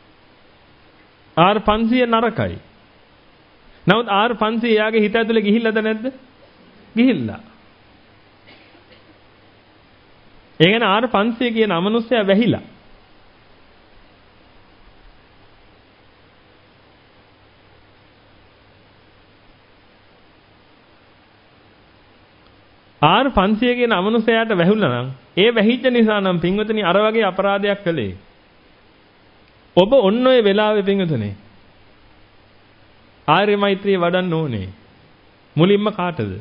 A: R500 නරකයි. නමුත් R500 යාගේ හිත ඇතුලේ ගිහිල්ලාද නැද්ද? ගිහිල්ලා. ඒ කියන්නේ R500 කියන අමනුෂ්‍යයා වැහිලා. R500 කියන අමනුෂ්‍යයාට වැහුණා නම් ඒ වැහිච්ච නිසා නම් පින්වතුනි අර වගේ අපරාධයක් කළේ. ඔබ ඔන්න ඔය වෙලාවේ පින්වතුනි ආර්ය මෛත්‍රිය වඩන්න ඕනේ. මුලින්ම කාටද?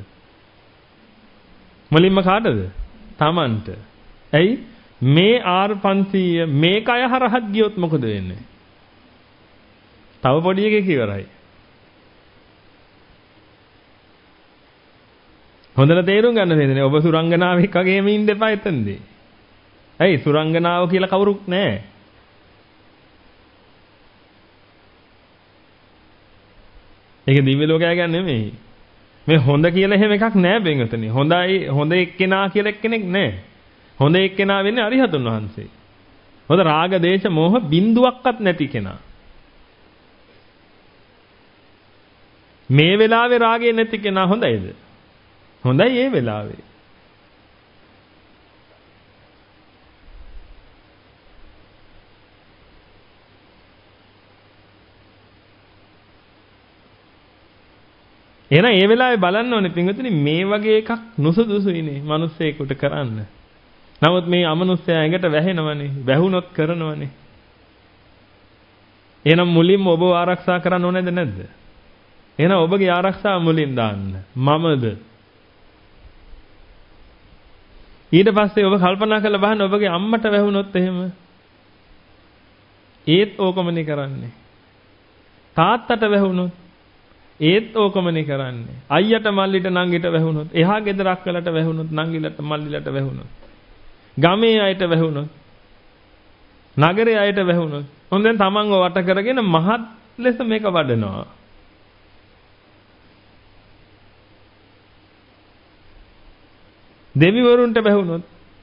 A: Tamanට. ඇයි මේ R500 මේක අය හරහත් ගියොත් මොකද වෙන්නේ? තව පොඩි එකෙක් ඉවරයි. හොඳට තේරුම් ගන්න දෙන්නේ. ඔබ සුරංගනාවෙක් වගේම ඉන්න එපා එතනදී. ඇයි සුරංගනාව කියලා කවුරුත් නැහැ. ඒක දිව්‍ය ලෝකය ගැන නෙමෙයි. මේ හොඳ කියලා එහෙම එකක් නැහැ බෙන්වතනේ. හොඳ එක්කෙනා කියලා එක්කෙනෙක් නැහැ. හොඳ එක්කෙනා වෙන්නේ අරිහතුන් වහන්සේ. හොඳ රාග දේශ මොහ බිඳුවක්වත් නැති කෙනා. මේ වෙලාවේ රාගේ නැති කෙනා හොඳයිද? හොඳයි ඒ වෙලාවේ. එහෙනම් ඒ වෙලාවේ බලන්න ඕනේ පින්වතුනි මේ වගේ එකක් නුසුදුසුයිනේ මිනිස්සෙකුට කරන්න. නමුත් මේ අමනුස්සයා ඇඟට වැහෙනවනේ, වැහුනොත් කරනවනේ. එහෙනම් මුලින්ම ඔබව ආරක්ෂා කරන්න ඕනේද නැද්ද? එහෙනම් ඔබගේ ආරක්ෂාව මුලින් දාන්න. මමද? ඊට පස්සේ ඔබ කල්පනා කරලා බලන්න ඔබගේ අම්මට වැහුනොත් එහෙම ඒත් ඕකමනේ කරන්නේ. තාත්තට වැහුනොත් ඒත් ඕකමනේ කරන්නේ. අයියට මල්ලිට නංගිට වැහුනොත්, එහා ගෙදර අක්කලට වැහුනොත්, නංගිලට මල්ලිලට වැහුනොත්, ගමේ අයට වැහුනොත්, නගරේ අයට වැහුනොත්, හොඳෙන් තමන්ව වට කරගෙන මහත් ලෙස මේක වඩනවා. දෙවිවරුන්ට වැහුනොත්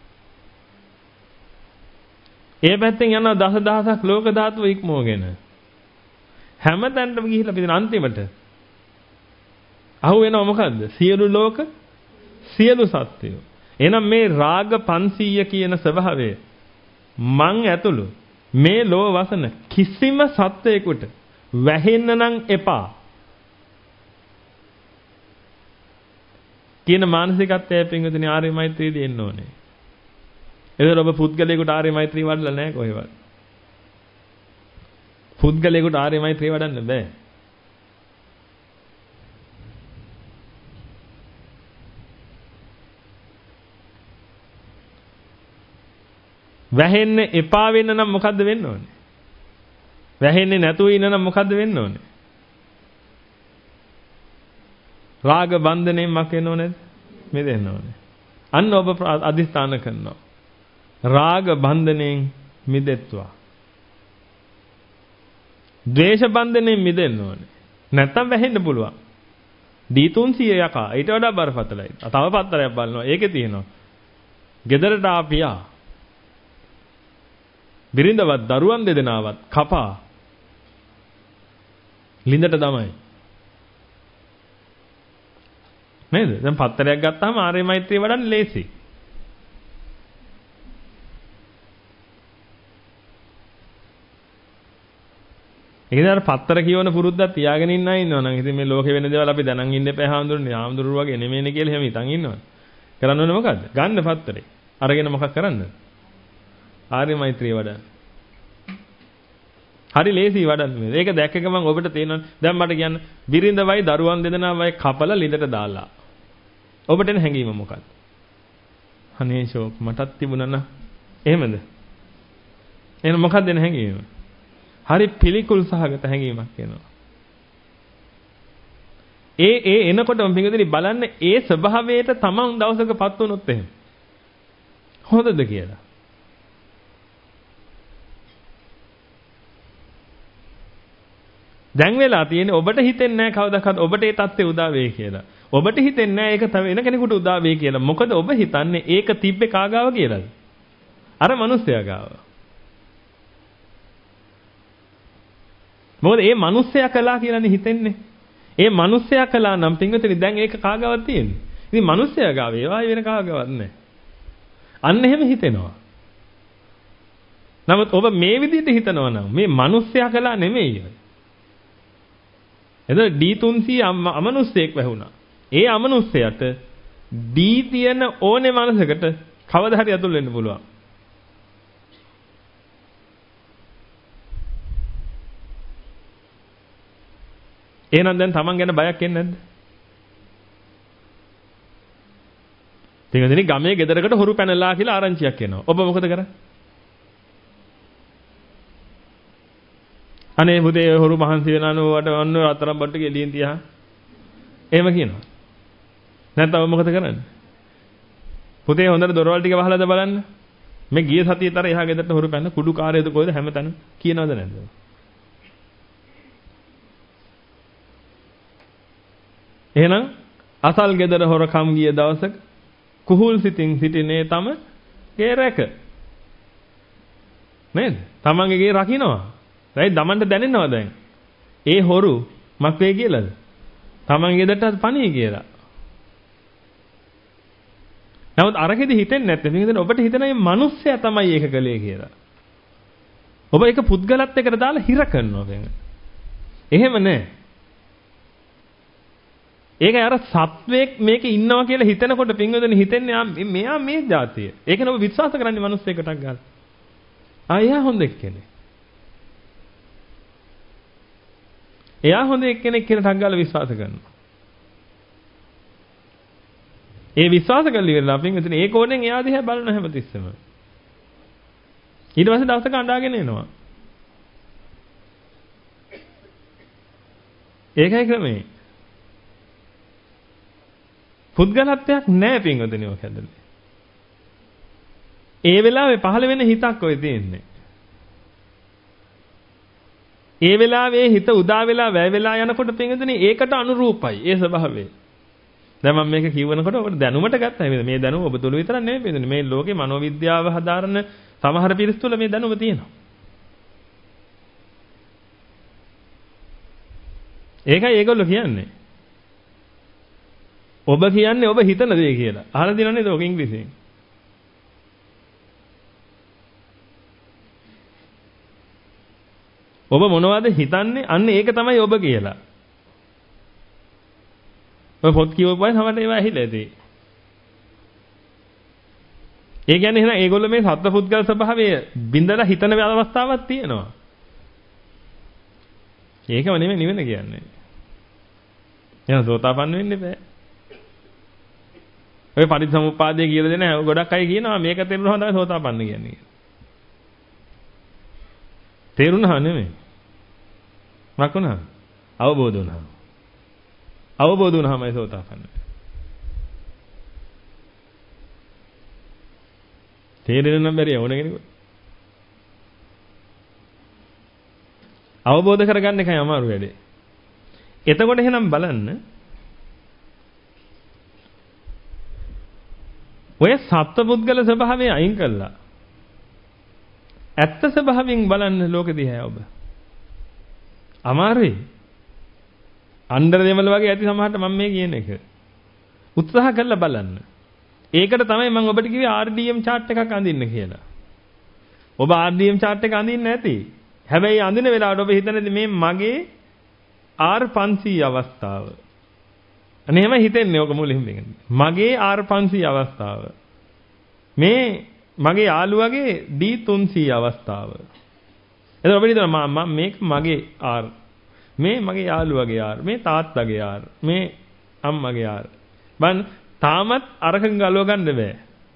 A: ඒ පැත්තෙන් යන දසදහසක් ලෝක ධාතුව ඉක්මවගෙන හැමතැනටම ගිහිල්ලා පිටින් අන්තිමට අහු වෙනව මොකද්ද? සියලු ලෝක සියලු සත්වයෝ. එහෙනම් මේ රාග 500 කියන ස්වභාවය මං ඇතුළු මේ ලෝ වසන කිසිම සත්වයකට වැහෙන්න නම් එපා කියන මානසිකත්වය පින්වතුනි ආර්ය මෛත්‍රිය දෙන්න ඕනේ. ඒතර ඔබ පුද්ගලයෙකුට ආර්ය මෛත්‍රිය වඩලා නැහැ කොහෙවත්. පුද්ගලයෙකුට ආර්ය මෛත්‍රිය වඩන්න බෑ. වැහෙන්න එපා වෙන්න නම් මොකද්ද වෙන්න ඕනේ? වැහෙන්නේ නැතුව ඉන්න නම් මොකද්ද වෙන්න ඕනේ? රාග බන්ධණයෙන් මක් වෙන්න ඕනේද? මිදෙන්න ඕනේ. අන්න ඔබ අදිස්ථාන කරනවා. රාග බන්ධණයෙන් මිදෙත්වා. ද්වේෂ බන්ධණයෙන් මිදෙන්න ඕනේ. නැත්තම් වැහෙන්න පුළුවන්. D300 යකා ඊට වඩා බරපතලයි. තව පත්තරයක් බලනවා. ඒකේ තියෙනවා. ගෙදරට ආපියා බිරිඳවත් දරුවන් දෙදෙනාවත් කපා ලිඳට තමයි. නේද? දැන් පත්තරයක් ගත්තාම ආර්ය මෛත්‍රිය වඩන්න ලේසි. ඒකද අර පත්තර කියවන පුරුද්දක් තියාගෙන ඉන්න අය ඉන්නවා නම් ඉතින් මේ ලෝකේ වෙන දේවල් අපි දැනන් ඉන්න එපා හාමුදුරනේ. හාමුදුරුවෝ වගේ නෙමෙයිනේ කියලා එහෙම හිතන් ඉන්නවනේ. කරන්න ඕනේ මොකද්ද? ගන්න පත්තරේ. අරගෙන මොකක් කරන්නද? ආර්ය මෛත්‍රිය වඩන්න. හරි ලේසි වඩන්න මේ. ඒක දැක්ක ගමන් ඔබට තේරෙනවා දැන් මට කියන්න බිරිඳවයි දරුවන් දෙදෙනාවයි කපලා ලිඳට දාලා. ඔබට එන හැඟීම මොකක්ද? අනේ ෂෝක් මටත් තිබුණා න ะ. එහෙමද? එහෙනම් මොකක්ද එන හැඟීම? හරි පිළිකුල් සහගත හැඟීමක් එනවා. ඒ එනකොටම පිටුදිරි බලන්න ඒ ස්වභාවයට තමන් දවසකපත් වුණොත් එහෙම. හොඳද කියලා. දැන් වෙලා තියෙන්නේ ඔබට හිතෙන්නේ නැහැ කවදාවත් ඔබට ඒ தත්ත්වය උදා වෙයි කියලා. ඔබට හිතෙන්නේ නැහැ ඒක තව වෙන කෙනෙකුට උදා වෙයි කියලා. මොකද ඔබ හිතන්නේ ඒක තිබ්බේ කාගාව කියලාද? අර මිනිස්සයා ගාව. මොකද ඒ මිනිස්සයා කළා කියලානේ හිතෙන්නේ. ඒ මිනිස්සයා කළා නම් පින්විතනි දැන් ඒක කාගාවක් තියෙන්නේ. ඉතින් මිනිස්සයා ගාව ඒවා වෙන කාගාවක් නැහැ. අන්න එහෙම හිතෙනවා. නමුත් ඔබ මේ විදිහට හිතනවා නම් මේ මිනිස්සයා කළා නෙමෙයි. එතන D300 අමනුස්සයෙක් වැහුණා. ඒ අමනුස්සයට D තියෙන ඕනේ මනසකට කවදා හරි අතුල් වෙන්න පුළුවන්. එහෙනම් දැන් Taman ගැන බයක් එන්නේ නැද්ද? ටිකදෙනි ගමේ ගෙදරකට හොරු පැනලා කියලා ආරංචියක් එනවා. ඔබ මොකද කරන්නේ? අනේ පුතේ හොරු මහන්සි වෙනානෝ වට ඔන්න අතරම් බට්ට ගෙලියෙන් තියා. එහෙම කියනවා. නැත්නම් මොකද කරන්නේ? පුතේ හොඳට දොරවල් ටික වහලාද බලන්න. මේ ගිය සතියේතර එහා ගෙදරට හොරු පැන්න කුඩු කාර්යයද කොයිද හැමතැනම කියනවද නැද්ද? එහෙනම් අසල් ගෙදර හොරකම් ගිය දවසක කුහුල් සිතින් සිටිනේ තම ගේ රැක. නේද? තමන්ගේ ගේ රකින්නවා. දැන් දමන්ට දැනෙනවා දැන්. ඒ හොරු මක් වේ කියලාද? තමන්ගේ ගෙදරට පණී කියලා. නමුත් අරකෙදි හිතෙන්නේ නැත්නම් මේකෙන් ඔබට හිතන මේ මිනිස්සයා තමයි ඒක කළේ කියලා. ඔබ ඒක පුද්ගලත් එකට දාලා හිර කරනවා වෙන. එහෙම නැහැ. ඒක අර සත්වයක් මේකේ ඉන්නවා කියලා හිතනකොට පින්වදනේ හිතන්නේ මෙයා මේ જાතිය. ඒකනේ ඔබ විශ්වාස කරන්නේ මිනිස්සෙකටක් ගන්න. එයා හොඳ එක්කෙනෙක්. එයා හොඳ එක්කෙනෙක් කියලා ටක් ගාලා විශ්වාස කරනවා. ඒ විශ්වාස කරලා ඉවරලා පින්වදනේ ඒ කෝණයෙන් එයා දිහා බලන හැමතිස්සෙම. ඊට පස්සේ දවසක අඬාගෙන එනවා. ඒකයි ක්‍රමේ. පුද්ගලත්වයක් නැහැ පින්වදනේ ඔක ඇතුලේ. ඒ වෙලාවේ පහළ වෙන හිතක් ඔය තියෙන්නේ. ඒ වෙලාවේ හිත උදා වෙලා වැය වෙලා යනකොට පින්වදනේ ඒකට අනුරූපයි ඒ ස්වභාවය. දැන් මම මේක කියවනකොට ඔබට දැනුමට ගත්තා. මේ දැනුම ඔබ තුල විතරක් නෙමෙයි පින්වදනේ. මේ ලෝකේ මනෝවිද්‍යාව හදාරන සමහර පිරිස් තුල මේ දැනුම තියෙනවා. ඒකයි ඒගොල්ලෝ කියන්නේ. ඔබ කියන්නේ ඔබ හිතන දේ කියලා. අහලා දිනන්නේ ඒක ඉංග්‍රීසියෙන්. ඔබ මොනවද හිතන්නේ? අන්න ඒක තමයි ඔබ කියලා. ඔය පොත් කියවපුවාම තමයි ඒවා ඇහිලා ඇති. ඒ කියන්නේ එහෙනම් ඒගොල්ලෝ මේ සත්පුද්ගල ස්වභාවය බින්දලා හිතන අවස්ථාවක් තියෙනවා. ඒකම නෙමෙයි නිවෙන කියන්නේ. එහෙනම් සෝතාපන්න වෙන්න බෑ. ඔය පටිච්චසමුප්පාදයේ කියලා දෙන ගොඩක් අය කියනවා මේක තේරුණාම තමයි සෝතාපන්න කියන්නේ. තේරුණා නෙමෙයි. මොකක් වුණා? අවබෝධ වුණා. අවබෝධ වුණාමයි සෝතාපන්න. තේරෙන්න නම් බැරි ඕන කෙනෙකුට. අවබෝධ කරගන්න එකයි අමාරු වැඩේ. එතකොට එහෙනම් බලන්න ඔය සත්පුද්ගල ස්වභාවය අයින් කළා. ඇත්ත ස්වභාවයෙන් බලන්න ලෝකෙ දිහා ඔබ. අමාරුයි. අnder දෙමළ වගේ ඇති සමහරට මම මේ කියන එක. උත්සාහ කරලා බලන්න. ඒකට තමයි මම ඔබට කිව්වේ RDM chart එකක් අඳින්න කියලා. ඔබ RDM chart එක අඳින්න නැති. හැබැයි අඳින වෙලාවට ඔබ හිතන්නේ මේ මගේ R500 අවස්ථාව. අනේ එහෙම හිතෙන්නේ ඔක මුලින්ම කියන්නේ. මගේ R500 අවස්ථාව. මේ මගේ යාළුවගේ D300 අවස්ථාව. එතකොට අපිට හිතනවා මම මේක මගේ R. මේ මගේ යාළුවගේ R. මේ තාත්තගේ R. මේ අම්මගේ R. බලන්න තාමත් අරකන් ගලව ගන්න බෑ.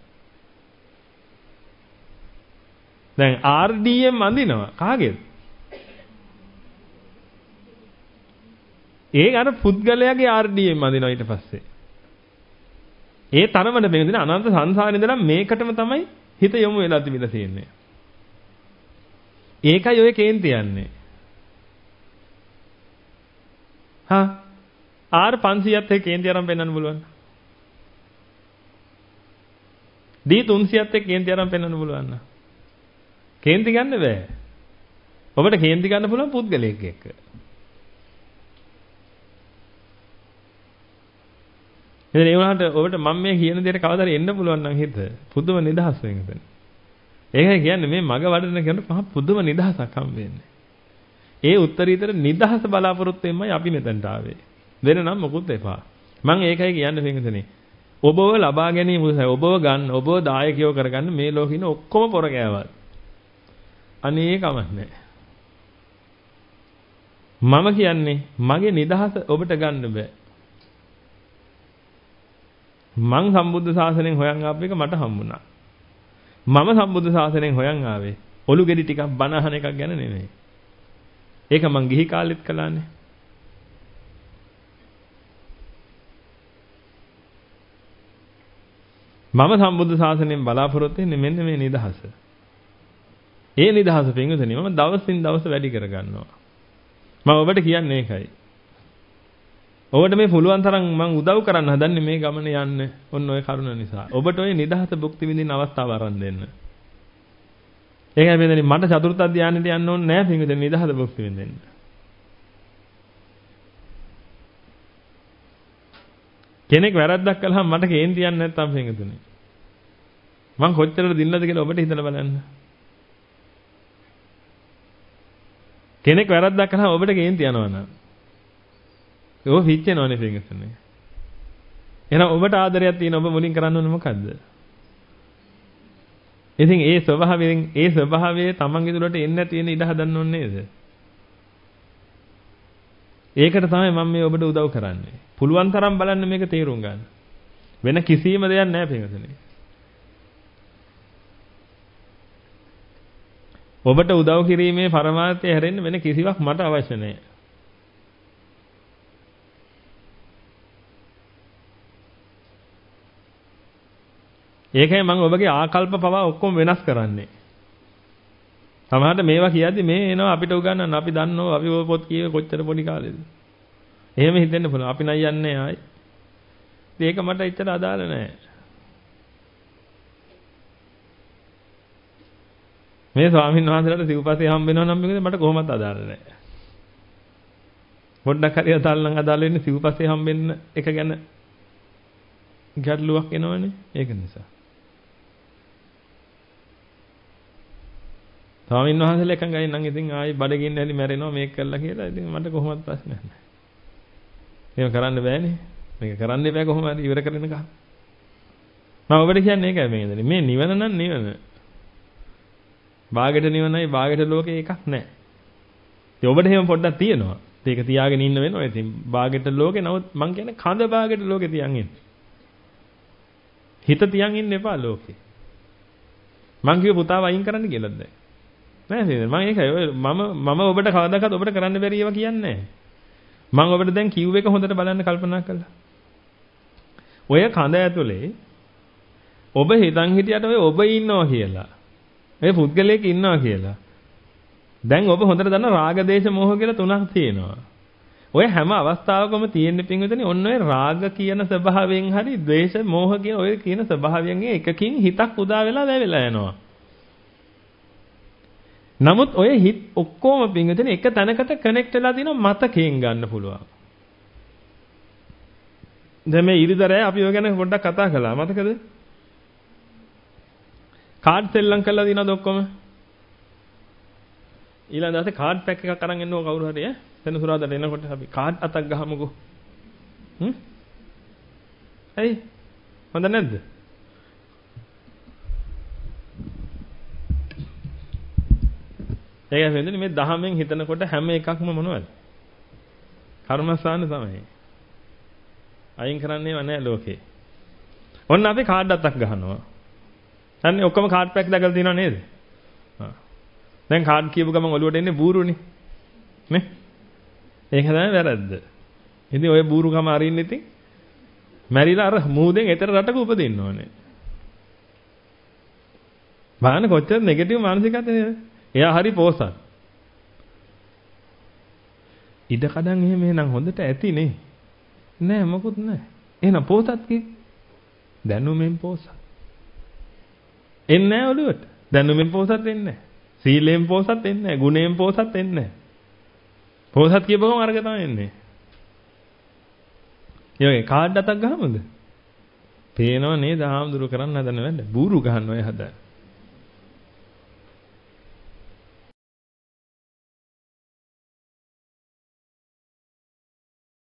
A: දැන් RDM අඳිනවා කාගේද? ඒ අර පුද්ගලයාගේ RDM අඳිනවා ඊට පස්සේ. ඒ තරමට බෙන්දින අනන්ත සංසාරේ ඉඳලා මේකටම තමයි හිත යොමු වෙලා තිබිලා තියෙන්නේ. ඒකයි ඔය කේන්ති යන්නේ. R500ත් එක්ක කේන්ති අරන් පෙන්නන්න පුළුවන්. D300ත් එක්ක කේන්ති අරන් පෙන්නන්න පුළුවන්. කේන්ති ගන්න බෑ. ඔබට කේන්ති ගන්න පුළුවන් පුද්ගලයෙක් එක්ක. ඉතින් ඒ වුණාට ඔබට මම මේ කියන දේට කවදාද එන්න පුළුවන් නම් හිත පුදුම නිදහස් වෙන්න. ඒකයි කියන්නේ මේ මග වඩන කෙනෙක් මහ පුදුම නිදහසක් හම් වෙන්නේ. ඒ උත්තරීතර නිදහස බලාපොරොත්තු වෙන්නයි අපි මෙතනට ආවේ. වෙන නම් මොකුත් එපා. මම ඒකයි කියන්නේ පින්විතනේ. ඔබව ලබා ගැනීම ඔබව ගන්න ඔබව දායකයෝ කරගන්න මේ ලෝකේ ඉන්න ඔක්කොම පොර ගෑවත්. අනේ කමක් නැහැ. මම කියන්නේ මගේ නිදහස ඔබට ගන්න බෑ. මං සම්බුද්ධ ශාසනයෙන් හොයන් ආපු එක මට හම්බුණා. මම සම්බුද්ධ ශාසනයෙන් හොයන් ආවේ ඔලු ගෙඩි ටිකක් බන අහන එකක් ගැන නෙමෙයි. ඒක මං ගිහි කාලෙත් කළානේ. මම සම්බුද්ධ ශාසනයෙන් බලාපොරොත්තු වෙන්නේ මෙන්න මේ නිදහස. ඒ නිදහස පින්විතනි මම දවසින් දවස වැඩි කරගන්නවා. මම ඔබට කියන්නේ ඒකයි. ඔබට මේ පුළුවන් තරම් මම උදව් කරන්න හදන්නේ මේ ගමනේ යන්න. ඔන්න ඔය කරුණ නිසා. ඔබට ඔය නිදහස භුක්ති විඳින්න අවස්ථාව අරන් දෙන්න. ඒකයි මෙතන මට චතුර්ථ ධානයට යන්න ඕනේ නැහැ පින්විතනි නිදහස භුක්ති විඳින්න. කෙනෙක් වැරද්දක් කළාම මට කේන්ති යන්නේ නැත්තම් පින්විතනි. මං කොච්චරද දින්නද කියලා ඔබට හිතලා බලන්න. කෙනෙක් වැරද්දක් කළාම ඔබට කේන්ති යනවා නම් ඔබ පිච්චෙනවනේ පින්විතනි. එහෙනම් ඔබට ආදරයක් තියෙන ඔබ මුලින් කරන්න ඕනේ මොකද්ද? ඉතින් ඒ ස්වභාවයේ තමන්ගේ දුරට එන්න තියෙන ඉඩ හදන්න ඕනේ නේද? ඒකට තමයි මම මේ ඔබට උදව් කරන්නේ. පුළුවන් තරම් බලන්න මේක තේරුම් ගන්න. වෙන කිසිම දෙයක් නැහැ පින්වතුනි. ඔබට උදව් කිරීමේ පරමාර්ථය හැරෙන්න වෙන කිසිවක් මට අවශ්‍ය නැහැ. ඒකයි මම ඔබගේ ආකල්ප පවා ඔක්කොම වෙනස් කරන්නේ. සමහරට මේවා කියද්දි මේ එනවා අපිට උගන්වන්න අපි දන්නෝ අපි ඔය පොත් කියවේ කොච්චර පොඩි කාලෙද. එහෙම හිතෙන්න පුළුවන්. අපි නයි යන්නේ ආයි. ඒක මට එච්චර අදාළ නැහැ. මේ ස්වාමීන් වහන්සේලාට සිව්පස්සේ හම්බ වෙනවා නම් මට කොහොමවත් අදාළ නැහැ. පොඩ්ඩක් හරි අදාළ නම් අදාළ වෙන්නේ සිව්පස්සේ හම්බෙන්න එක ගැන ගැටලුවක් එනවනේ. ඒක නිසා. ස්වාමීන් වහන්සේලා එකඟයි නම් ඉතින් ආයි බඩගින්න ඇලි මැරෙනවා මේක කළා කියලා. ඉතින් මට කොහොමවත් ප්‍රශ්නයක් නැහැ. මේක කරන්න බෑනේ. මේක කරන්න එපා කොහොම හරි ඉවර කරගෙන ගන්න. මම ඔබට කියන්නේ ඒකයි මේකද. මේ නිවන නම් නිවන. බාගෙට නිවනයි බාගෙට ලෝකේ එකක් නැහැ. ඉතින් ඔබට එහෙම පොඩ්ඩක් තියෙනවා. ඒක තියාගෙන ඉන්න වෙනවා. ඉතින් බාගෙට ලෝකේ නමුත් මං කියන්නේ කඳ බාගෙට ලෝකේ තියන් ඉන්න. හිත තියන් ඉන්න එපා ලෝකේ. මං කිව්ව පුතාව අයින් කරන්න කියලාද දැන්. නෑ නේද? මම ඒකයි මම ඔබට කවදාකවත් ඔබට කරන්න බැරි ඒවා කියන්නේ නෑ. මම ඔබට දැන් කිව් එක හොඳට බලන්න කල්පනා කළා. ඔය කඳ ඇතුලේ ඔබ හිතන් හිටියට ඔබ ඉන්නවා කියලා. මේ පුද්ගලයෙක් ඉන්නවා කියලා. දැන් ඔබ හොඳට දන්න රාග දේශ මොහ කියලා තුනක් තියෙනවා. ඔය හැම අවස්ථාවකම තියෙන පින්විතනේ ඔන්න ඔය රාග කියන ස්වභාවයෙන් හරි ද්වේෂ මොහ කියන ඔය කියන ස්වභාවයෙන් එකකින් හිතක් උදා වෙලා වැවෙලා යනවා. නමුත් ඔය හිත ඔක්කොම පින්විතනේ එක තැනකට කනෙක්ට් වෙලා තියෙනවා මතකයෙන් ගන්න පුළුවන්. දැන් මේ ඉරිදරය අපි ඔය ගැන පොඩ්ඩක් කතා කළා මතකද? කාඩ් සෙල්ලම් කරලා දිනවද ඔක්කොම? ඊළඟ දවසේ කාඩ් පැක් එකක් අරන් එන්නෝ කවුරු හරි ඈ සෙනසුරාදාට එනකොට අපි කාඩ් අතක් ගහමුකෝ. ඇයි? හොඳ නැද්ද? ඒකයි වෙන්නේ මේ දහමෙන් හිතනකොට හැම එකක්ම මොනවද? කර්මස්ථාන තමයි. අයින් කරන්නේව නැහැ ලෝකේ. ඔන්න අපි කාඩ් අතක් ගහනවා. දැන් ඔක්කොම කාඩ් පැක් දාගලා තියෙනව නේද? දැන් කාඩ් කියපු ගමන් ඔළුවට එන්නේ බූරුනේ. නේ? ඒක තමයි වැරද්ද. ඉතින් ඔය බූරුකම අරින්න ඉතින් මැරිලා අර මූදෙන් එතර රටක උපදින්න ඕනේ. බලන්න කොච්චර නෙගටිව් මානසිකත්වද නේද? එයා හරි පෝසත්. ඉඩ කඩන් එහෙම එහෙනම් හොඳට ඇතිනේ. නෑ මොකුත් නෑ. එහෙනම් පෝසත් කි දැනුමෙන් පෝසත්. එන්නේ නෑ ඔළුවට. දැනුමෙන් පෝසත් වෙන්නේ නෑ. සීලයෙන් පෝසත් වෙන්නේ නෑ. ගුණයෙන් පෝසත් වෙන්නේ නෑ. පෝසත් කියපුවම අරග තමයි එන්නේ. යෝගේ කාඩ් අතක් ගහමුද? පේනව නේද ආම්දුරු කරන්න හදන වැඩ. බూరు ගහන්න ඔය හදා.